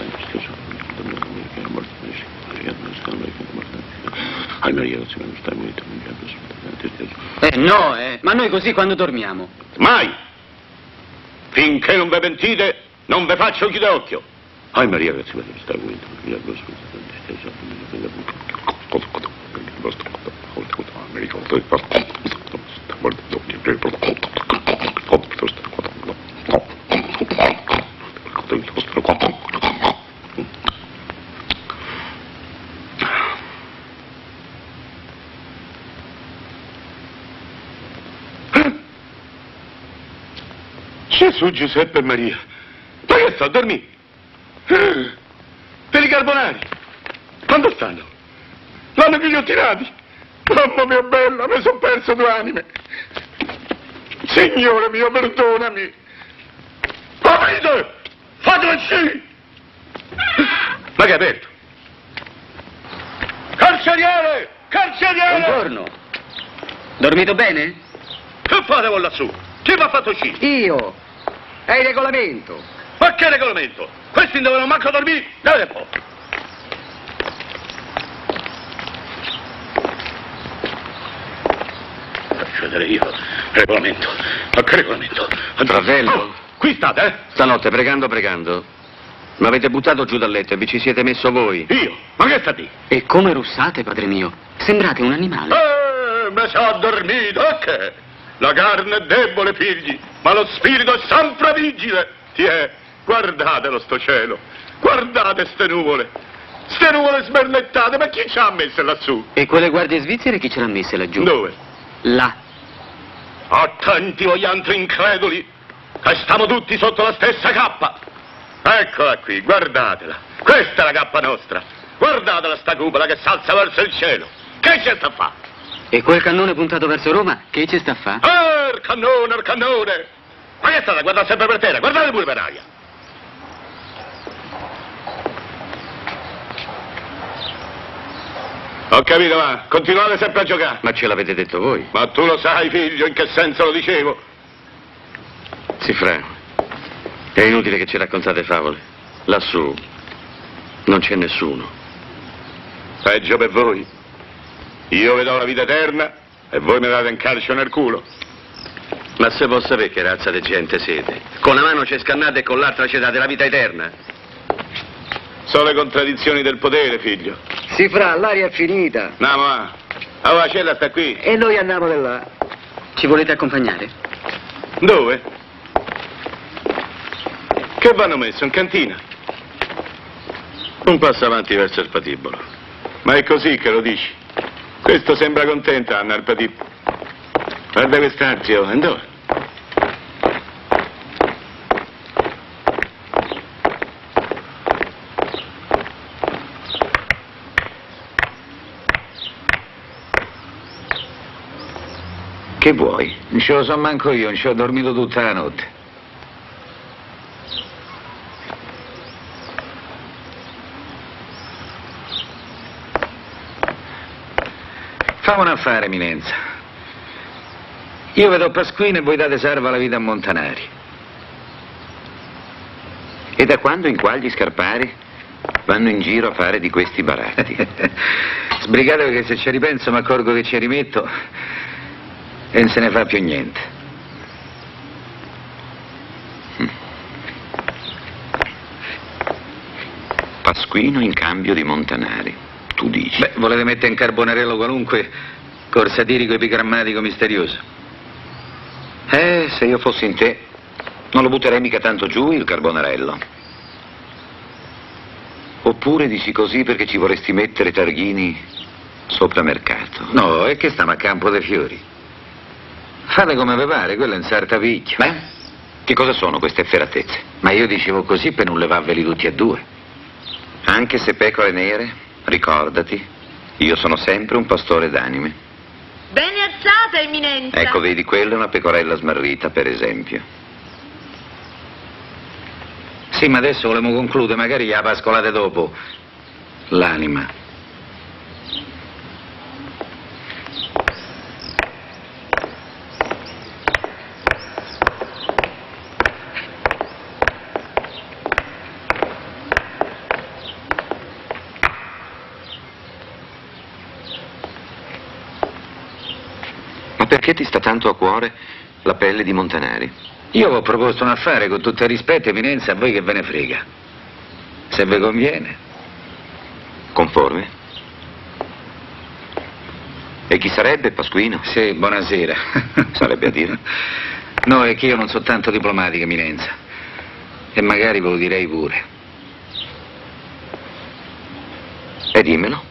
No, ma noi così quando dormiamo? Mai! Finché non ve pentite, non ve faccio chiudere occhio. Ai Maria, ragazzi, me ne sta Gesù, Giuseppe e Maria. Ma che sto a dormire? Per i carbonari. Quando stanno? L'hanno ghigliottinati. Mamma mia bella, mi sono perso 2 anime. Signore mio, perdonami. Capite? Fatelo uscire. Ma che è aperto? Carceriere! Carceriere! Buongiorno. Dormito bene? Che fate con lassù? Chi mi ha fatto uscire? Io. È il regolamento. Ma che regolamento? Questi non dovevano manco dormire. Dai un po'. Faccio vedere io. Regolamento. Ma che regolamento? Fratello. Oh, qui state, eh? Stanotte, pregando, mi avete buttato giù dal letto e vi ci siete messo voi. Io? Ma che sta di? E come russate, padre mio? Sembrate un animale. Mi sa dormito, ok? La carne è debole, figli, ma lo spirito è sempre vigile. Guardatelo sto cielo, guardate ste nuvole sbernettate, ma chi ci ha messe lassù? E quelle guardie svizzere chi ce l'ha messe laggiù? Dove? Là. Attenti voi altri increduli, che stiamo tutti sotto la stessa cappa. Eccola qui, guardatela, questa è la cappa nostra. Guardatela sta cupola che s'alza verso il cielo. Che c'è sta a fa? E quel cannone puntato verso Roma, che ci sta a fa? Il cannone! Ma che state a guardare sempre per terra? Guardate pure per aria! Ho capito, va. Continuate sempre a giocare. Ma ce l'avete detto voi? Ma tu lo sai, figlio, in che senso lo dicevo? Sifra, è inutile che ci raccontate favole. Lassù non c'è nessuno. Peggio per voi. Io vi do la vita eterna e voi mi date un calcio nel culo. Ma se vuol sapere che razza di gente siete? Con una mano ci scannate e con l'altra ci date la vita eterna? Sono le contraddizioni del potere, figlio. Sifra, l'aria è finita. No, ma la cella sta qui. E noi andiamo di là. Ci volete accompagnare? Dove? Che vanno messo? In cantina? Un passo avanti verso il patibolo. Ma è così che lo dici? Questo sembra contento, Anna, al patibolo. Guarda quest'arzio, dove? Che vuoi? Non ce lo so manco io, non ci ho dormito tutta la notte. Fammi un affare, eminenza. Io vedo Pasquino e voi date serva alla vita a Montanari. E da quando in qua gli scarpari vanno in giro a fare di questi baratti? Sbrigatevi che se ci ripenso mi accorgo che ci rimetto e non se ne fa più niente. Pasquino in cambio di Montanari, tu dici? Beh, volete mettere in carbonarello qualunque corsatirico epigrammatico misterioso? Se io fossi in te, non lo butterei mica tanto giù il carbonarello. Oppure dici così perché ci vorresti mettere Targhini sopra mercato? No, è che stiamo a Campo dei Fiori. Fate come vi pare, quello è un sartapicchio. Beh, che cosa sono queste efferatezze? Ma io dicevo così per non levarveli tutti e due. Anche se pecore nere, ricordati, io sono sempre un pastore d'anime. Bene alzato! casa, Eminenza. Ecco, vedi, quella è una pecorella smarrita, per esempio. Sì, ma adesso volevamo concludere, magari la pascolate dopo. L'anima. Ma perché ti sta tanto a cuore la pelle di Montanari? Io vi ho proposto un affare, con tutto il rispetto, Eminenza, a voi che ve ne frega. Se vi conviene. Conforme? E chi sarebbe, Pasquino? Sì, buonasera. Sarebbe a dire? No, è che io non so tanto diplomatica, Eminenza. E magari ve lo direi pure. E dimmelo.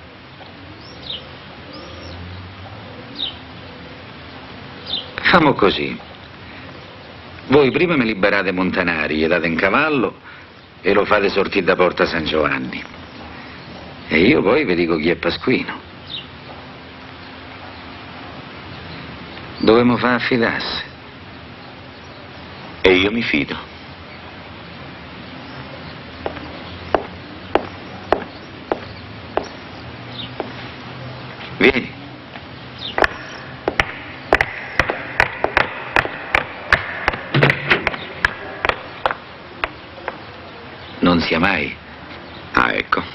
Famo così. Voi prima mi liberate Montanari, gli date in cavallo e lo fate sortire da Porta San Giovanni. E io poi vi dico chi è Pasquino. Dovremmo far affidarsi. E io mi fido. Vieni. Non sia mai. Ah, ecco.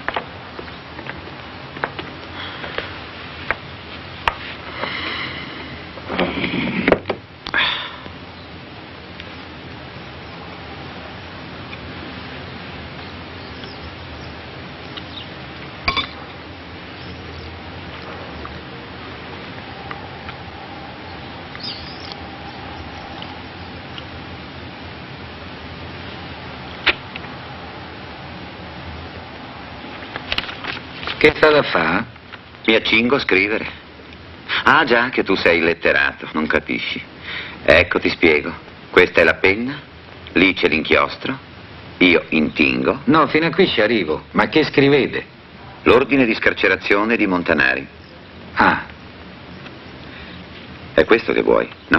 Che state a fare? Mi accingo a scrivere. Ah già, che tu sei letterato, non capisci. Ecco, ti spiego. Questa è la penna, lì c'è l'inchiostro, io intingo. No, fino a qui ci arrivo. Ma che scrivete? L'ordine di scarcerazione di Montanari. Ah. È questo che vuoi, no?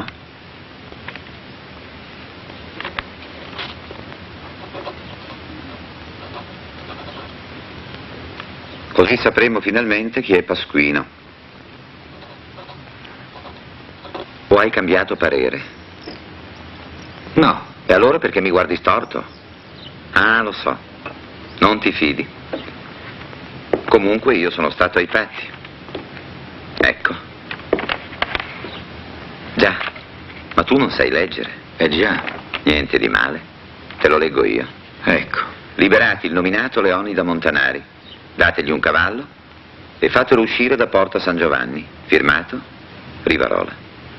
Così sapremo finalmente chi è Pasquino. O hai cambiato parere? No. E allora perché mi guardi storto? Ah, lo so. Non ti fidi. Comunque io sono stato ai fatti. Ecco. Già. Ma tu non sai leggere. Già. Niente di male. Te lo leggo io. Ecco. Liberati il nominato Leonida Montanari. Dategli un cavallo e fatelo uscire da Porta San Giovanni. Firmato Rivarola.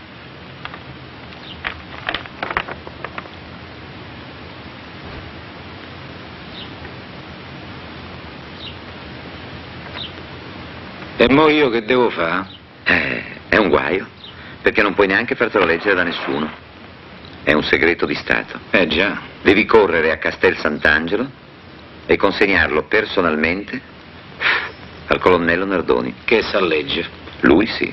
E mo io che devo fare? È un guaio, perché non puoi neanche fartelo leggere da nessuno. È un segreto di Stato. Già. Devi correre a Castel Sant'Angelo e consegnarlo personalmente al colonnello Nardoni. Che sa leggere? Lui sì.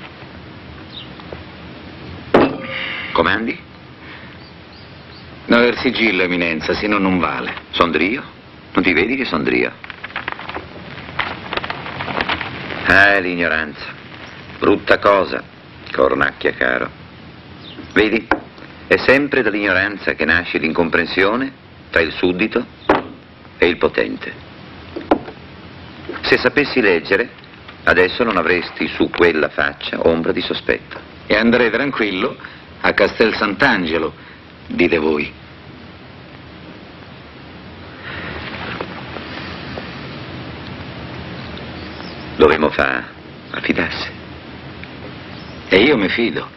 Comandi? No, il sigillo, Eminenza, se no non vale. Sondrio? Non ti vedi che sondrio? L'ignoranza. Brutta cosa, cornacchia caro. Vedi? È sempre dall'ignoranza che nasce l'incomprensione tra il suddito e il potente. Se sapessi leggere, adesso non avresti su quella faccia ombra di sospetto. E andrei tranquillo a Castel Sant'Angelo, dite voi. Dovremmo affidarsi. E io mi fido.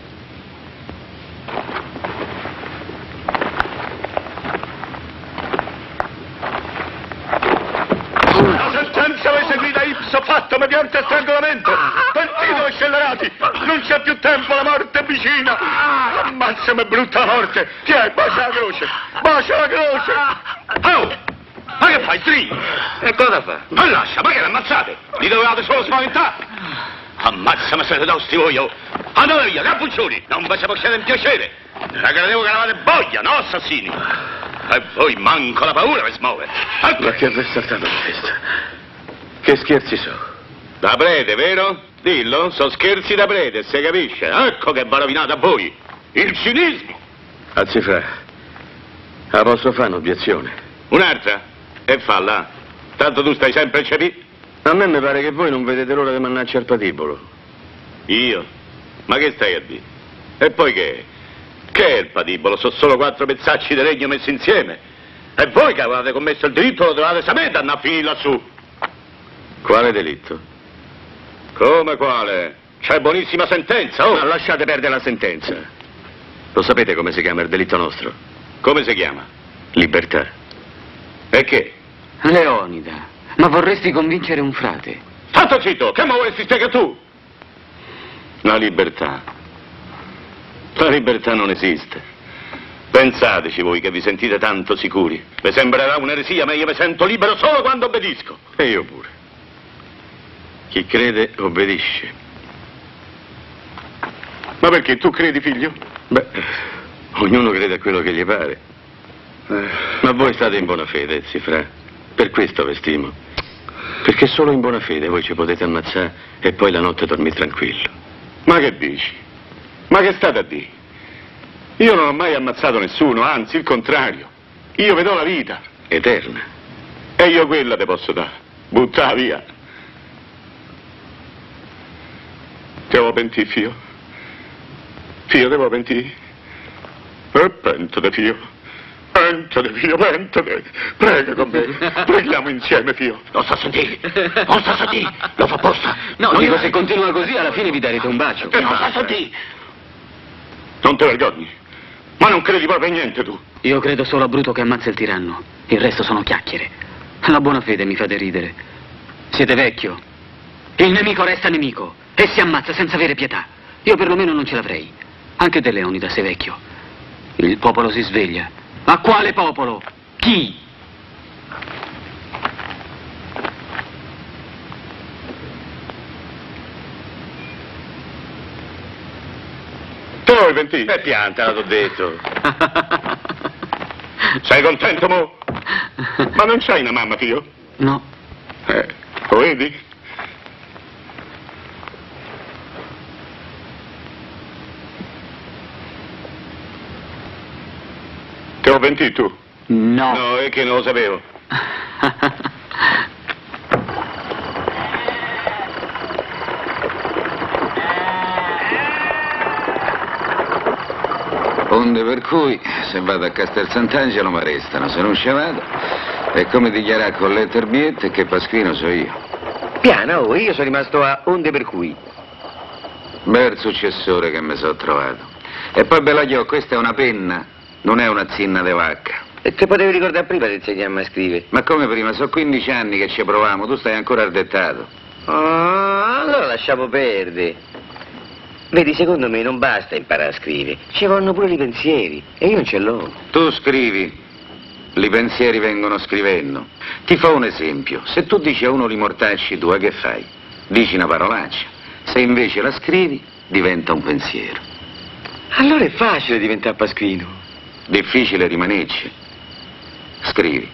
Fatto mediante strangolamento. Pentito, scellerati. Non c'è più tempo, la morte è vicina. Ammazzami, brutta morte. Tiè, bacia la croce. Bacia la croce. Oh! Ma che fai, stringi? E cosa fa? Ma lascia, ma che l'ammazzate? Li dovevate solo spaventare. Ammazzami se le do sti voglio. Andate via, cappuccioni! Non vi facciate un piacere! Credevo che eravate boia, no, assassini? E voi manco la paura per smuovere. Ma che avversatata è questa? Che scherzi sono? Da prete, vero? Dillo, sono scherzi da prete, se capisce? Ecco che va rovinato a voi! Il cinismo! Anzi, fra, la posso fare un'obiezione? Un'altra? E falla. Tanto tu stai sempre a cepì. A me mi pare che voi non vedete l'ora di mannarci al patibolo. Io? Ma che stai a dire? E poi che? Che è il patibolo? Sono solo 4 pezzacci di legno messi insieme. E voi che avevate commesso il delitto lo dovevate sapere da andare a finire lassù. Quale delitto? Come quale? C'è buonissima sentenza, oh! Ma lasciate perdere la sentenza. Lo sapete come si chiama il delitto nostro? Come si chiama? Libertà. E che? Leonida, ma vorresti convincere un frate? Tanto zitto, che mi vorresti spiegare tu? La libertà. La libertà non esiste. Pensateci voi che vi sentite tanto sicuri. Vi sembrerà un'eresia, ma io mi sento libero solo quando obbedisco. E io pure. Chi crede obbedisce. Ma perché tu credi, figlio? Beh, ognuno crede a quello che gli pare. Ma voi state in buona fede, Zifra. Per questo vi stimo. Perché solo in buona fede voi ci potete ammazzare e poi la notte dormire tranquillo. Ma che dici? Ma che state a dire? Io non ho mai ammazzato nessuno, anzi, il contrario. Io vedo la vita. Eterna. E io quella te posso dare. Buttala via. Ti devo pentire, figlio. Figlio, devo pentire. Pentate, figlio. Pentate, figlio, pentate. Prega con me. Preghiamo insieme, figlio. Non sta a sentire. Non sta a sentire. Lo fa apposta. No, dico, se continua così, alla fine vi darete un bacio. Non sta a sentire. Non te vergogni. Ma non credi proprio a niente, tu. Io credo solo a Bruto che ammazza il tiranno. Il resto sono chiacchiere. La buona fede mi fate ridere. Siete vecchio. Il nemico resta nemico e si ammazza senza avere pietà. Io perlomeno non ce l'avrei. Anche te, Leonida, sei vecchio. Il popolo si sveglia. Ma quale popolo? Chi? Te vuoi pentire? Piantala, t'ho detto. Sei contento, mo? Ma non c'hai una mamma, figlio? No. Lo vedi? Te lo pentì tu? No. No, è che non lo sapevo. Onde per cui, se vado a Castel Sant'Angelo mi arrestano, se non ci vado, è come dichiarare con lettere biette che Pasquino so io. Piano, oh, io sono rimasto a onde per cui. Bel successore che mi sono trovato. E poi Belaglio, questa è una penna, non è una zinna de vacca. E te potevi ricordare prima di insegnarmi a scrivere? Ma come prima? Sono 15 anni che ci proviamo, tu stai ancora al dettato. Allora lasciamo perdere. Vedi, secondo me non basta imparare a scrivere, ci vanno pure i pensieri, e io non ce l'ho. Tu scrivi, i pensieri vengono scrivendo. Ti fa un esempio, se tu dici a uno li mortacci tua, che fai? Dici una parolaccia, se invece la scrivi diventa un pensiero. Allora è facile diventare Pasquino. Difficile rimanerci. Scrivi.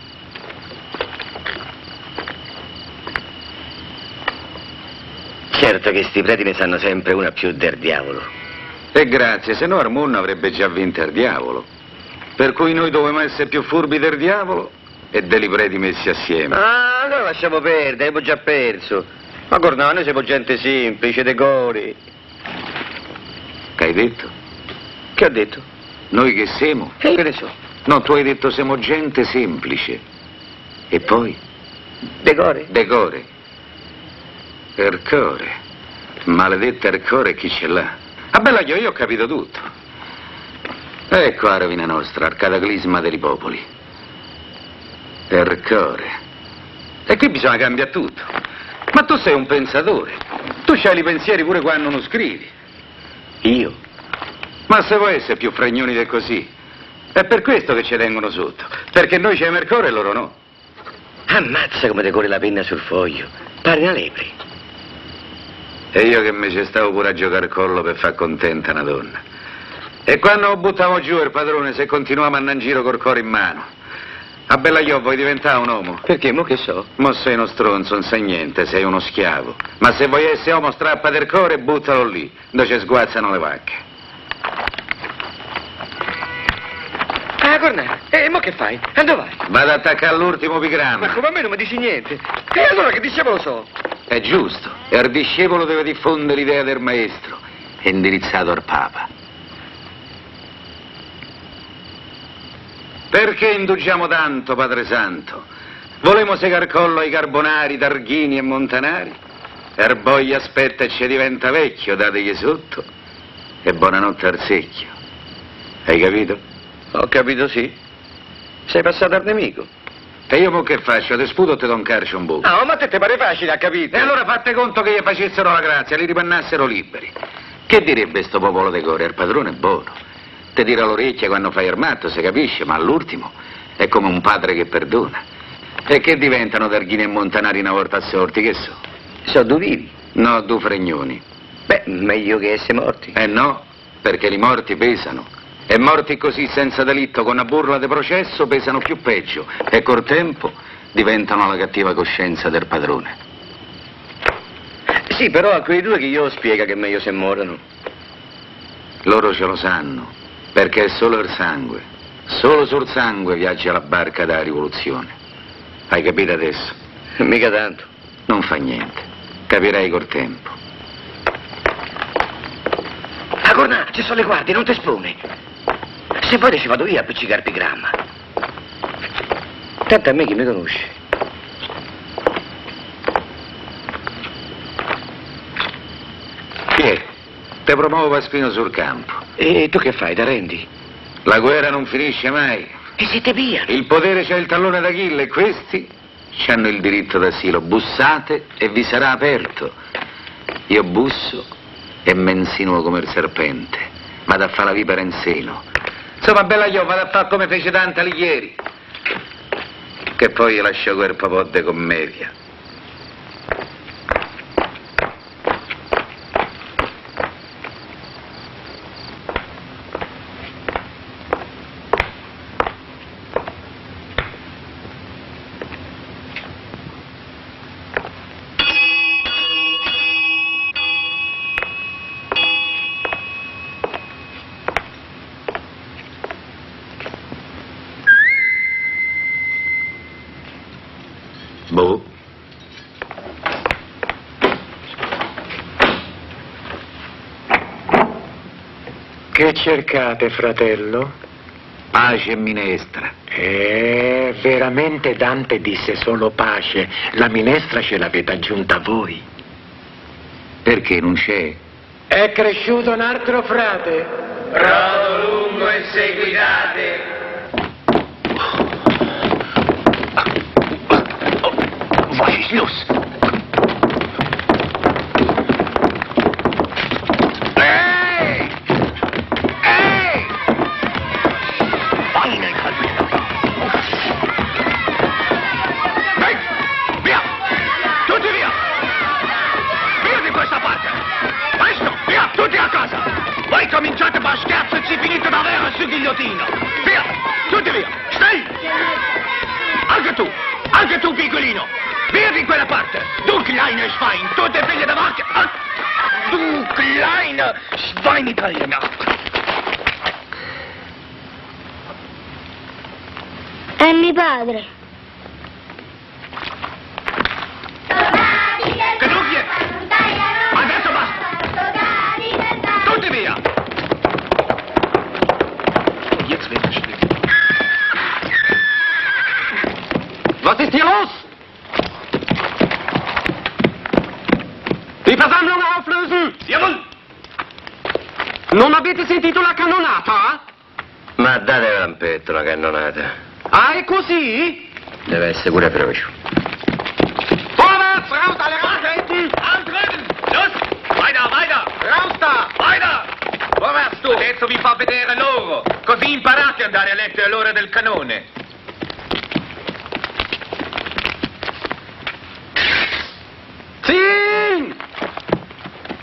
Certo che sti preti ne sanno sempre una più del diavolo. E grazie, se no Armonno avrebbe già vinto il diavolo. Per cui noi dovremmo essere più furbi del diavolo e dei preti messi assieme. Allora lasciamo perdere, abbiamo già perso. Ma guarda, noi siamo gente semplice, decori. Che hai detto? Che ho detto? Noi che siamo? Che ne so. No, tu hai detto siamo gente semplice. E poi? Decore. Decore. Ercore. Maledetta Ercore, chi ce l'ha? Ah, bella, io ho capito tutto. Ecco la rovina nostra, il cataclisma dei popoli. Ercore. E qui bisogna cambiare tutto. Ma tu sei un pensatore. Tu c'hai i pensieri pure quando non scrivi. Io? Ma se vuoi essere più fregnoni di così. È per questo che ci tengono sotto. Perché noi c'è Ercore e loro no. Ammazza come decore la penna sul foglio. Pare una lepre. E io che mi ci stavo pure a giocare collo per far contenta una donna. E quando lo buttavo giù il padrone, se continuava a andare in giro col cuore in mano. A bella io vuoi diventare un uomo? Perché? Mo che so? Mo sei uno stronzo, non sai niente, sei uno schiavo. Ma se vuoi essere uomo, strappa del cuore e buttalo lì, dove ci sguazzano le vacche. Ah, Cornà, e mo che fai? E dove vai? Vado ad attaccare all'ultimo epigramma. Ma come a me non mi dici niente? E allora che discepolo so? È giusto, e il discepolo deve diffondere l'idea del maestro, indirizzato al Papa. Perché indugiamo tanto, Padre Santo? Volemo segar collo ai Carbonari, Targhini e Montanari? Erbogli aspetta e ci diventa vecchio, dategli sotto. E buonanotte al secchio. Hai capito? Ho capito, sì. Sei passato al nemico. E io mo che faccio? Te sputo o te do un calcio in bocca? Ah, ma a te pare facile, ha capito? E allora fate conto che gli facessero la grazia, li rimannassero liberi. Che direbbe sto popolo de core? Il padrone è buono. Te tira l'orecchia quando fai il matto, si capisce, ma all'ultimo è come un padre che perdona. E che diventano Targhini e Montanari una volta assorti, che so? So due vivi? No, due fregnoni. Beh, meglio che essere morti. No, perché i morti pesano. E morti così senza delitto, con una burla di processo, pesano più peggio. E col tempo diventano la cattiva coscienza del padrone. Sì, però a quei due che io spiega che è meglio se morono. Loro ce lo sanno. Perché è solo il sangue. Solo sul sangue viaggia la barca della rivoluzione. Hai capito adesso? Mica tanto. Non fa niente. Capirai col tempo. Ah, Cornà, ci sono le guardie, non ti espone. Se vuoi ci vado io a appiccicare epigramma. Tanto a me chi mi conosce. Chi è? Te promuovo Paspino sul campo. E tu che fai, ti arrendi? La guerra non finisce mai. E se te via? Il potere c'ha il tallone d'Achille e questi hanno il diritto d'asilo. Bussate e vi sarà aperto. Io busso e me insinuo come il serpente. Vado a fare la vipera in seno. Insomma, bella io, vado a fare come fece Dante ieri. Che poi gli lascio quel po' di commedia. Boh. Che cercate, fratello? Pace e minestra. Veramente Dante disse solo pace. La minestra ce l'avete aggiunta voi. Perché non c'è? È cresciuto un altro frate. Rodo lungo e seguitate. Was ist los? Hey! Hey! Feine Weg! Via! Tutti via! Via di questa parte! Presto! Via! Tutti a casa! Voi cominciate a fare scherzo e si finite davvero su ghigliotino! Via! Tutti via! Stai! Anche tu, piccolino! Via di quella parte! Du kleine Schwein! Tutte figlie da vacca! Du kleine Schweinitaliana! È mio padre. Caduchie! Adesso basta! Tutti via! Jetzt wird es schlimm. Was ist hier los? Die Versammlung auflösen! Jawohl! Non avete sentito la cannonata? Ma date lampetto la cannonata. Ah, è così? Deve essere pure feroce. Vorwärts, raus, alle Radhelden! Andrücken! Los! Weiter! Raus da! Weiter! Vorwärts tu! Adesso vi fa vedere loro! Così imparate ad andare a letto all'ora del canone! Ziehen!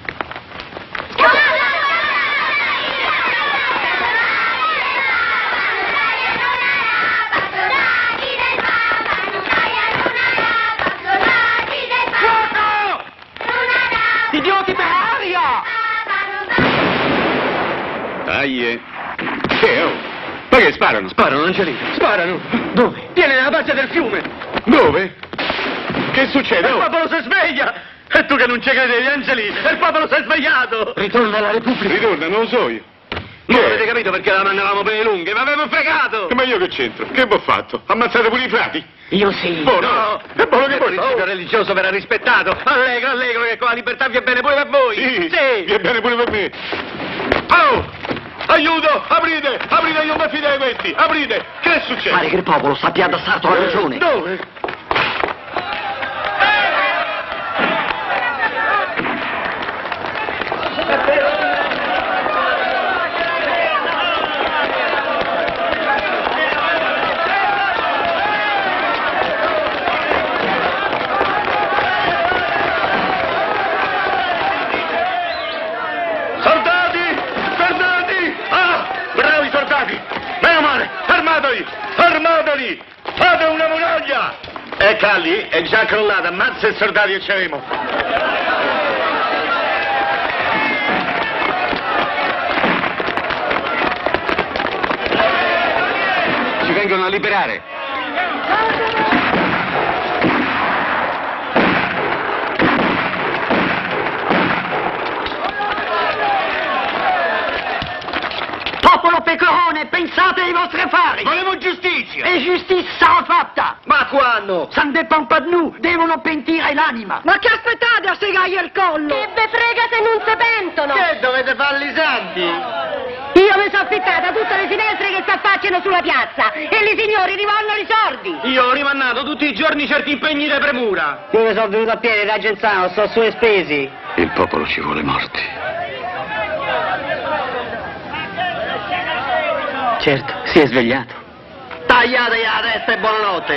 Dai. Che, oh? Ma che sparano? Sparano, Angelino. Sparano! Dove? Viene nella parte del fiume! Dove? Che succede? Il popolo si sveglia! E tu che non ci credevi, Angeli! Il popolo si è svegliato! Ritorna alla Repubblica. Ritorna, non lo so io. Non avete capito perché la mandavamo per le lunghe? Ma avevo fregato! Ma io che c'entro? Che vi ho fatto? Ammazzate pure i frati? Io sì. Buono! No! È buono che Il voi... principio religioso verrà rispettato! Allegro, allegro, che con la libertà vi è bene pure per voi! Sì! Sì! Vi è bene pure per me! Oh! Aiuto! Aprite! Aprite, io mi fido di questi! Aprite! Che succede? Pare che il popolo sappia addossato la ragione. Dove? Armateli! Fate una muraglia! Calli, è già crollata, ammazza i soldati che c'avemo! Ci vengono a liberare! Popolo pecorone, pensate ai vostri affari! Volevamo giustizia! E giustizia sarà fatta! Ma quando? Ça ne dépend pas de nous, devono pentire l'anima! Ma che aspettate a segare il collo? Che ve frega se non si pentono! Che dovete farli santi? Io mi sono affittata tutte le finestre che si affacciano sulla piazza e i signori rivolgono i soldi! Io ho rimandato tutti i giorni certi impegni di premura! Io mi sono venuto a piedi da Genzano, sto sulle spesi! Il popolo ci vuole morti. Certo, si è svegliato. Tagliategli la testa e buonanotte!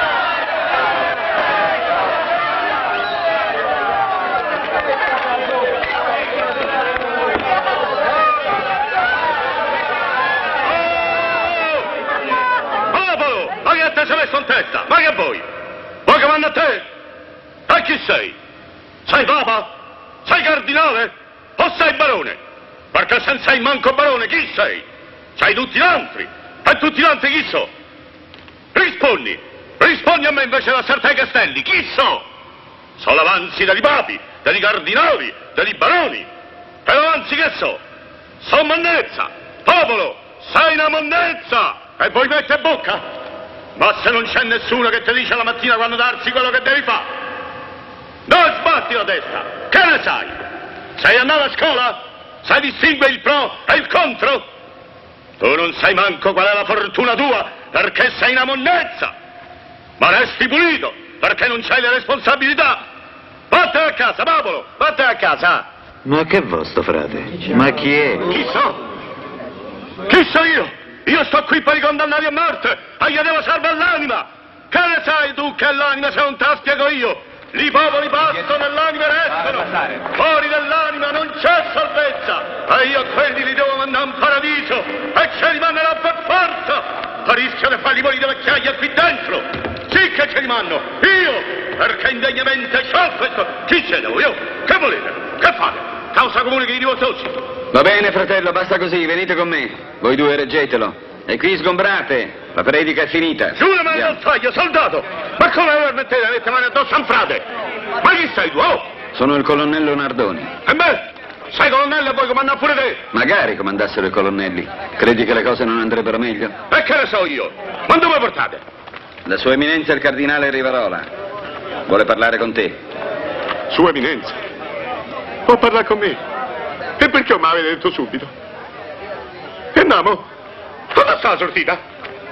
Popolo! Ma che te sei messo in testa? Ma che vuoi? Vuoi che vanno a te? E chi sei? Sei papa? Sei cardinale? O sei barone? Perché se non sei manco barone, chi sei? Sei tutti altri! E tutti gli altri chi so? Rispondi! Rispondi a me invece da Sartei Castelli! Chi so? Sono l'avanzi degli papi, degli cardinali, degli baroni! E l'avanzi che so? Sono monnezza! Popolo! Sei una monnezza! E voi mette bocca? Ma se non c'è nessuno che ti dice la mattina quando darsi quello che devi fare! Dove sbatti la testa? Che ne sai? Sei andato a scuola? Sai distinguere il pro e il contro? Tu non sai manco qual è la fortuna tua, perché sei una monnezza! Ma resti pulito, perché non c'hai le responsabilità! Vattene a casa, popolo! Vattene a casa! Ma che vostro frate? Ma chi è? Chi so? Chi so io? Io sto qui per i condannati a morte e gli devo salvare l'anima! Che ne sai tu che l'anima se non te la spiego io? I popoli passano e l'anima restano! Fuori dell'anima non c'è salvezza! E io a quelli li devo mandare in paradiso! E ce li manderò per forza! A rischio di farli morire vecchiaia qui dentro! Sì che ce li mando! Io! Perché indegnamente c'ho questo! Chi ce devo io? Che volete? Che fate? Causa comune che i divorziosi! Va bene, fratello, basta così, venite con me. Voi due reggetelo. E qui sgombrate. La predica è finita. Giù le mani dal taglio, soldato! Ma come vi permettete? Avete mani addosso a un frate? Ma chi sei tu? Oh! Sono il colonnello Nardoni. E beh, sei colonnello e puoi comandare pure te! Magari comandassero i colonnelli. Credi che le cose non andrebbero meglio? E che ne so io? Ma dove portate? La sua eminenza il cardinale Rivarola. Vuole parlare con te. Sua eminenza? Può parlare con me? E perché mi avete detto subito? E andiamo? Dove sta la sortita?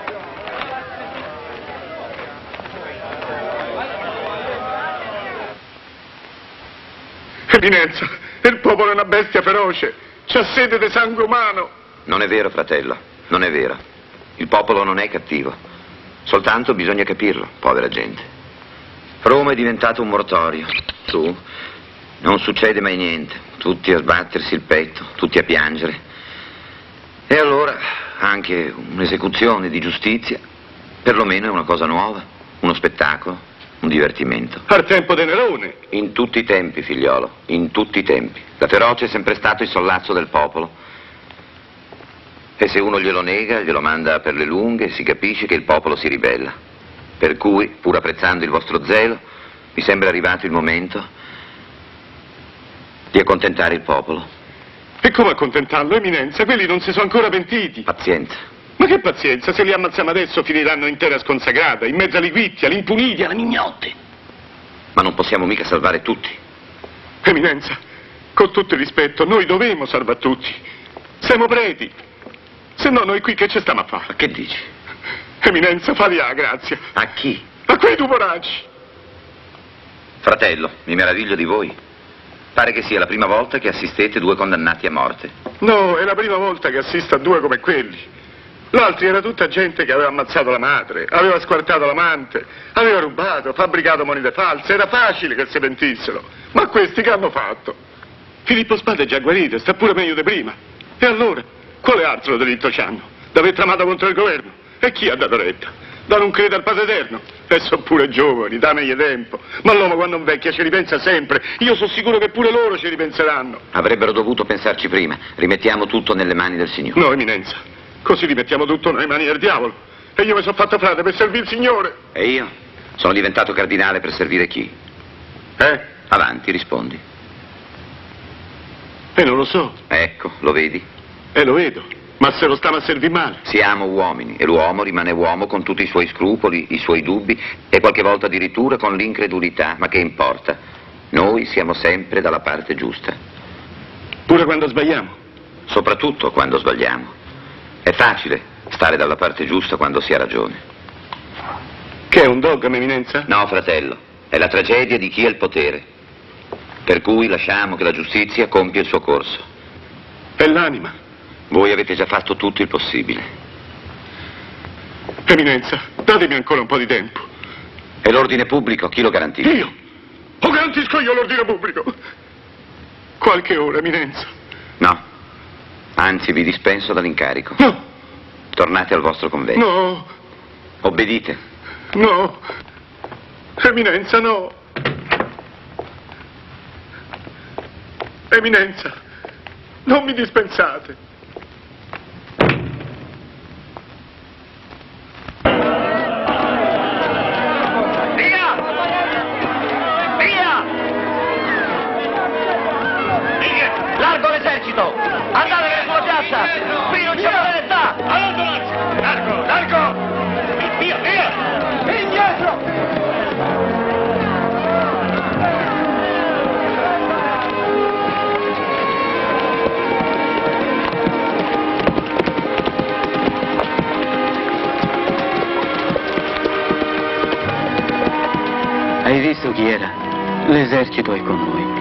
Eminenza, il popolo è una bestia feroce, c'ha sete di sangue umano. Non è vero, fratello, non è vero. Il popolo non è cattivo, soltanto bisogna capirlo, povera gente. Roma è diventato un mortorio. Tu? Non succede mai niente, tutti a sbattersi il petto, tutti a piangere. E allora anche un'esecuzione di giustizia, perlomeno è una cosa nuova, uno spettacolo. Un divertimento. Al tempo di Nerone. In tutti i tempi, figliolo, in tutti i tempi. La ferocia è sempre stato il sollazzo del popolo. E se uno glielo nega, glielo manda per le lunghe, si capisce che il popolo si ribella. Per cui, pur apprezzando il vostro zelo, mi sembra arrivato il momento di accontentare il popolo. E come accontentarlo, Eminenza? Quelli non si sono ancora pentiti. Pazienza. Ma che pazienza? Se li ammazziamo adesso finiranno in terra sconsacrata, in mezzo all'Iguizia, all'impuniti, alla mignotte. Ma non possiamo mica salvare tutti. Eminenza, con tutto il rispetto, noi dovemo salvare tutti. Siamo preti. Se no noi qui che ci stiamo a fare? Ma che dici? Eminenza, fagli la grazia. A chi? A quei due poracci. Fratello, mi meraviglio di voi. Pare che sia la prima volta che assistete due condannati a morte. No, è la prima volta che assisto a due come quelli. L'altro era tutta gente che aveva ammazzato la madre, aveva squartato l'amante, aveva rubato, fabbricato monete false. Era facile che si pentissero. Ma questi che hanno fatto? Filippo Spada è già guarito, sta pure meglio di prima. E allora? Quale altro delitto c'hanno? D'aver tramato contro il governo? E chi ha dato retta? Da non credere al Padre Eterno? E sono pure giovani, dammi tempo. Ma l'uomo quando invecchia ci ripensa sempre. Io sono sicuro che pure loro ci ripenseranno. Avrebbero dovuto pensarci prima. Rimettiamo tutto nelle mani del Signore. No, Eminenza. Così rimettiamo tutto nelle mani del diavolo. E io mi sono fatto frate per servire il Signore. E io? Sono diventato cardinale per servire chi? Avanti, rispondi. E non lo so. Ecco, lo vedi? Lo vedo. Ma se lo stiamo a servire male? Siamo uomini e l'uomo rimane uomo con tutti i suoi scrupoli, i suoi dubbi e qualche volta addirittura con l'incredulità. Ma che importa? Noi siamo sempre dalla parte giusta. Pure quando sbagliamo? Soprattutto quando sbagliamo. È facile stare dalla parte giusta quando si ha ragione. Che è un dogma, Eminenza? No, fratello. È la tragedia di chi ha il potere. Per cui lasciamo che la giustizia compia il suo corso. È l'anima. Voi avete già fatto tutto il possibile. Eminenza, datemi ancora un po' di tempo. E l'ordine pubblico, chi lo garantisce? Io? O garantisco io l'ordine pubblico? Qualche ora, Eminenza. No. Anzi, vi dispenso dall'incarico. No. Tornate al vostro convento. No. Obbedite. No. Eminenza, no. Eminenza, non mi dispensate. Largo l'esercito! Andatevene sulla piazza! Qui non c'è libertà! Largo! Largo! Via! Via! Indietro! Hai visto chi era? L'esercito è con noi.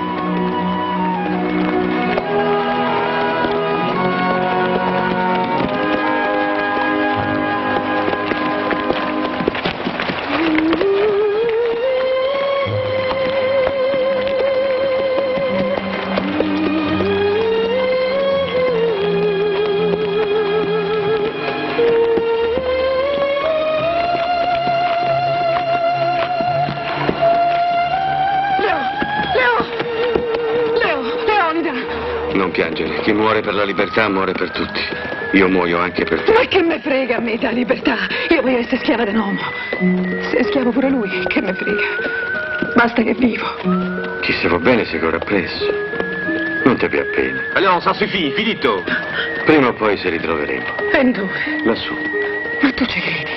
Non piangere, chi muore per la libertà muore per tutti. Io muoio anche per te. Ma che me frega a me da libertà? Io voglio essere schiava di un uomo. Se è schiavo pure lui, che me frega? Basta che vivo. Chi se va bene si corre appresso. Non ti più appena. Allora, sa sui figli, finito. Prima o poi ci ritroveremo. E dove? Lassù. Ma tu ci credi?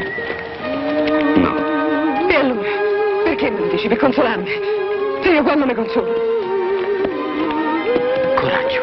No. E allora? Perché me lo dici? Per consolarmi? E io quando mi consolo? Coraggio.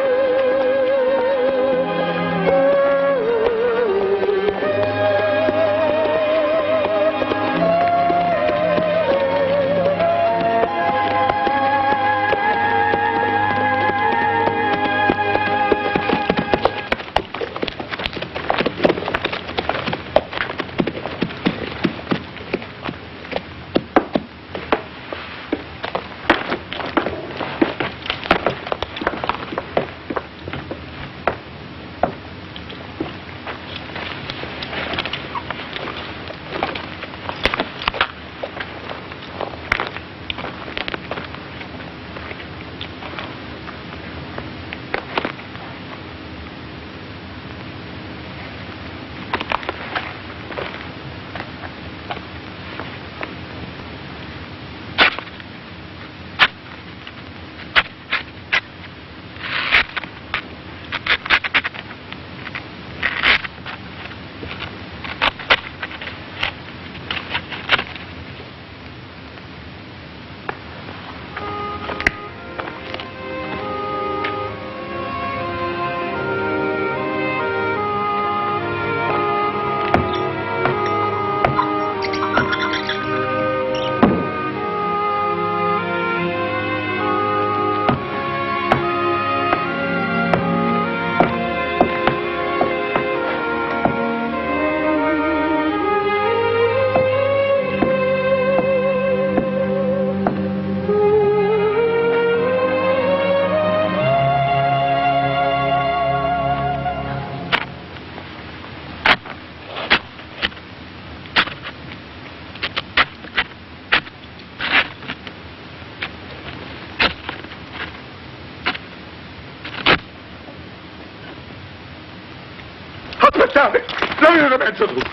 pensare, la vita ne penso tu.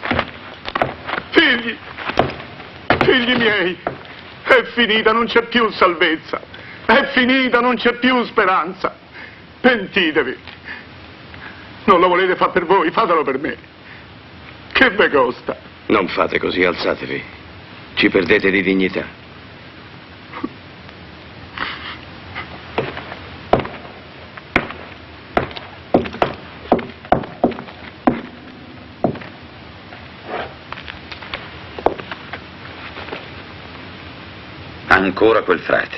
Figli miei, è finita, non c'è più salvezza. È finita, non c'è più speranza. Pentitevi. Non lo volete fare per voi, fatelo per me. Che ve costa? Non fate così, alzatevi. Ci perdete di dignità. Ancora quel frate.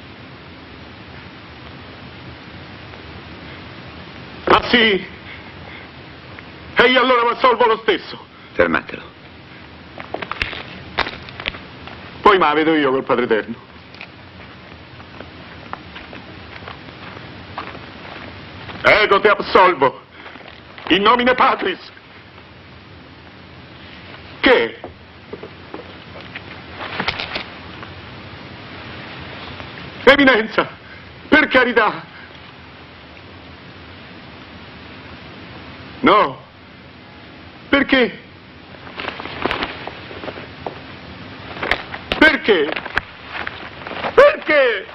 Ah sì? E io allora mi assolvo lo stesso. Fermatelo. Poi me la vedo io col Padre Eterno. Ego te absolvo. In nomine Patris. Che? Eminenza, per carità. No. Perché? Perché? Perché?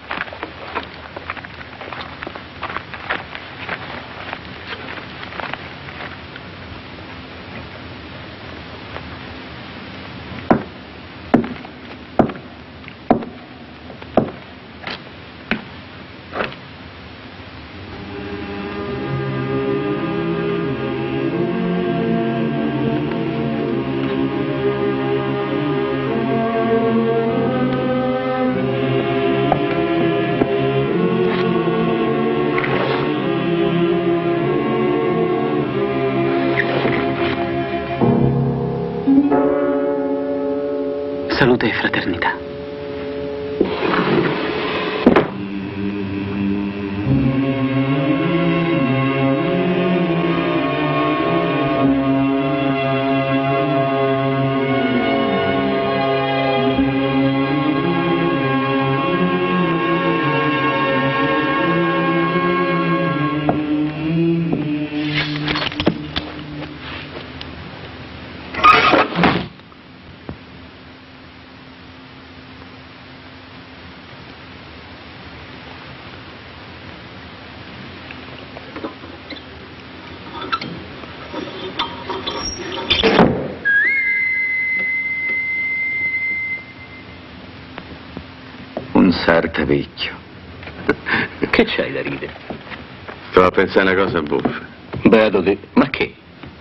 Salute e fraternità. Sarta vecchio. Che c'hai da ridere? Sto a pensare una cosa buffa. Beato te. Ma che?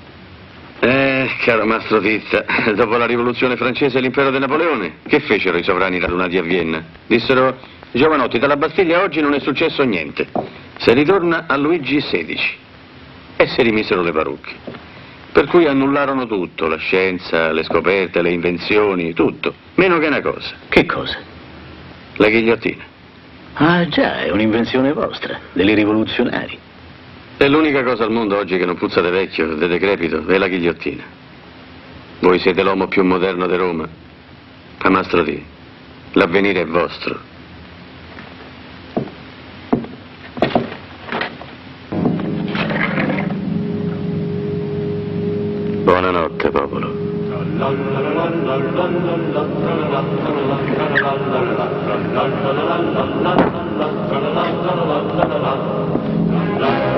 Caro Mastro Tizza, dopo la rivoluzione francese e l'impero di Napoleone, che fecero i sovrani radunati a Vienna? Dissero: giovanotti, dalla Bastiglia oggi non è successo niente. Se ritorna a Luigi XVI. E si rimisero le parrucche. Per cui annullarono tutto, la scienza, le scoperte, le invenzioni, tutto. Meno che una cosa. Che cosa? La ghigliottina. Ah già, è un'invenzione vostra, delle rivoluzionari. È l'unica cosa al mondo oggi che non puzza di vecchio, di decrepito, è la ghigliottina. Voi siete l'uomo più moderno di Roma. A Mastro T, l'avvenire è vostro. Buonanotte, popolo. La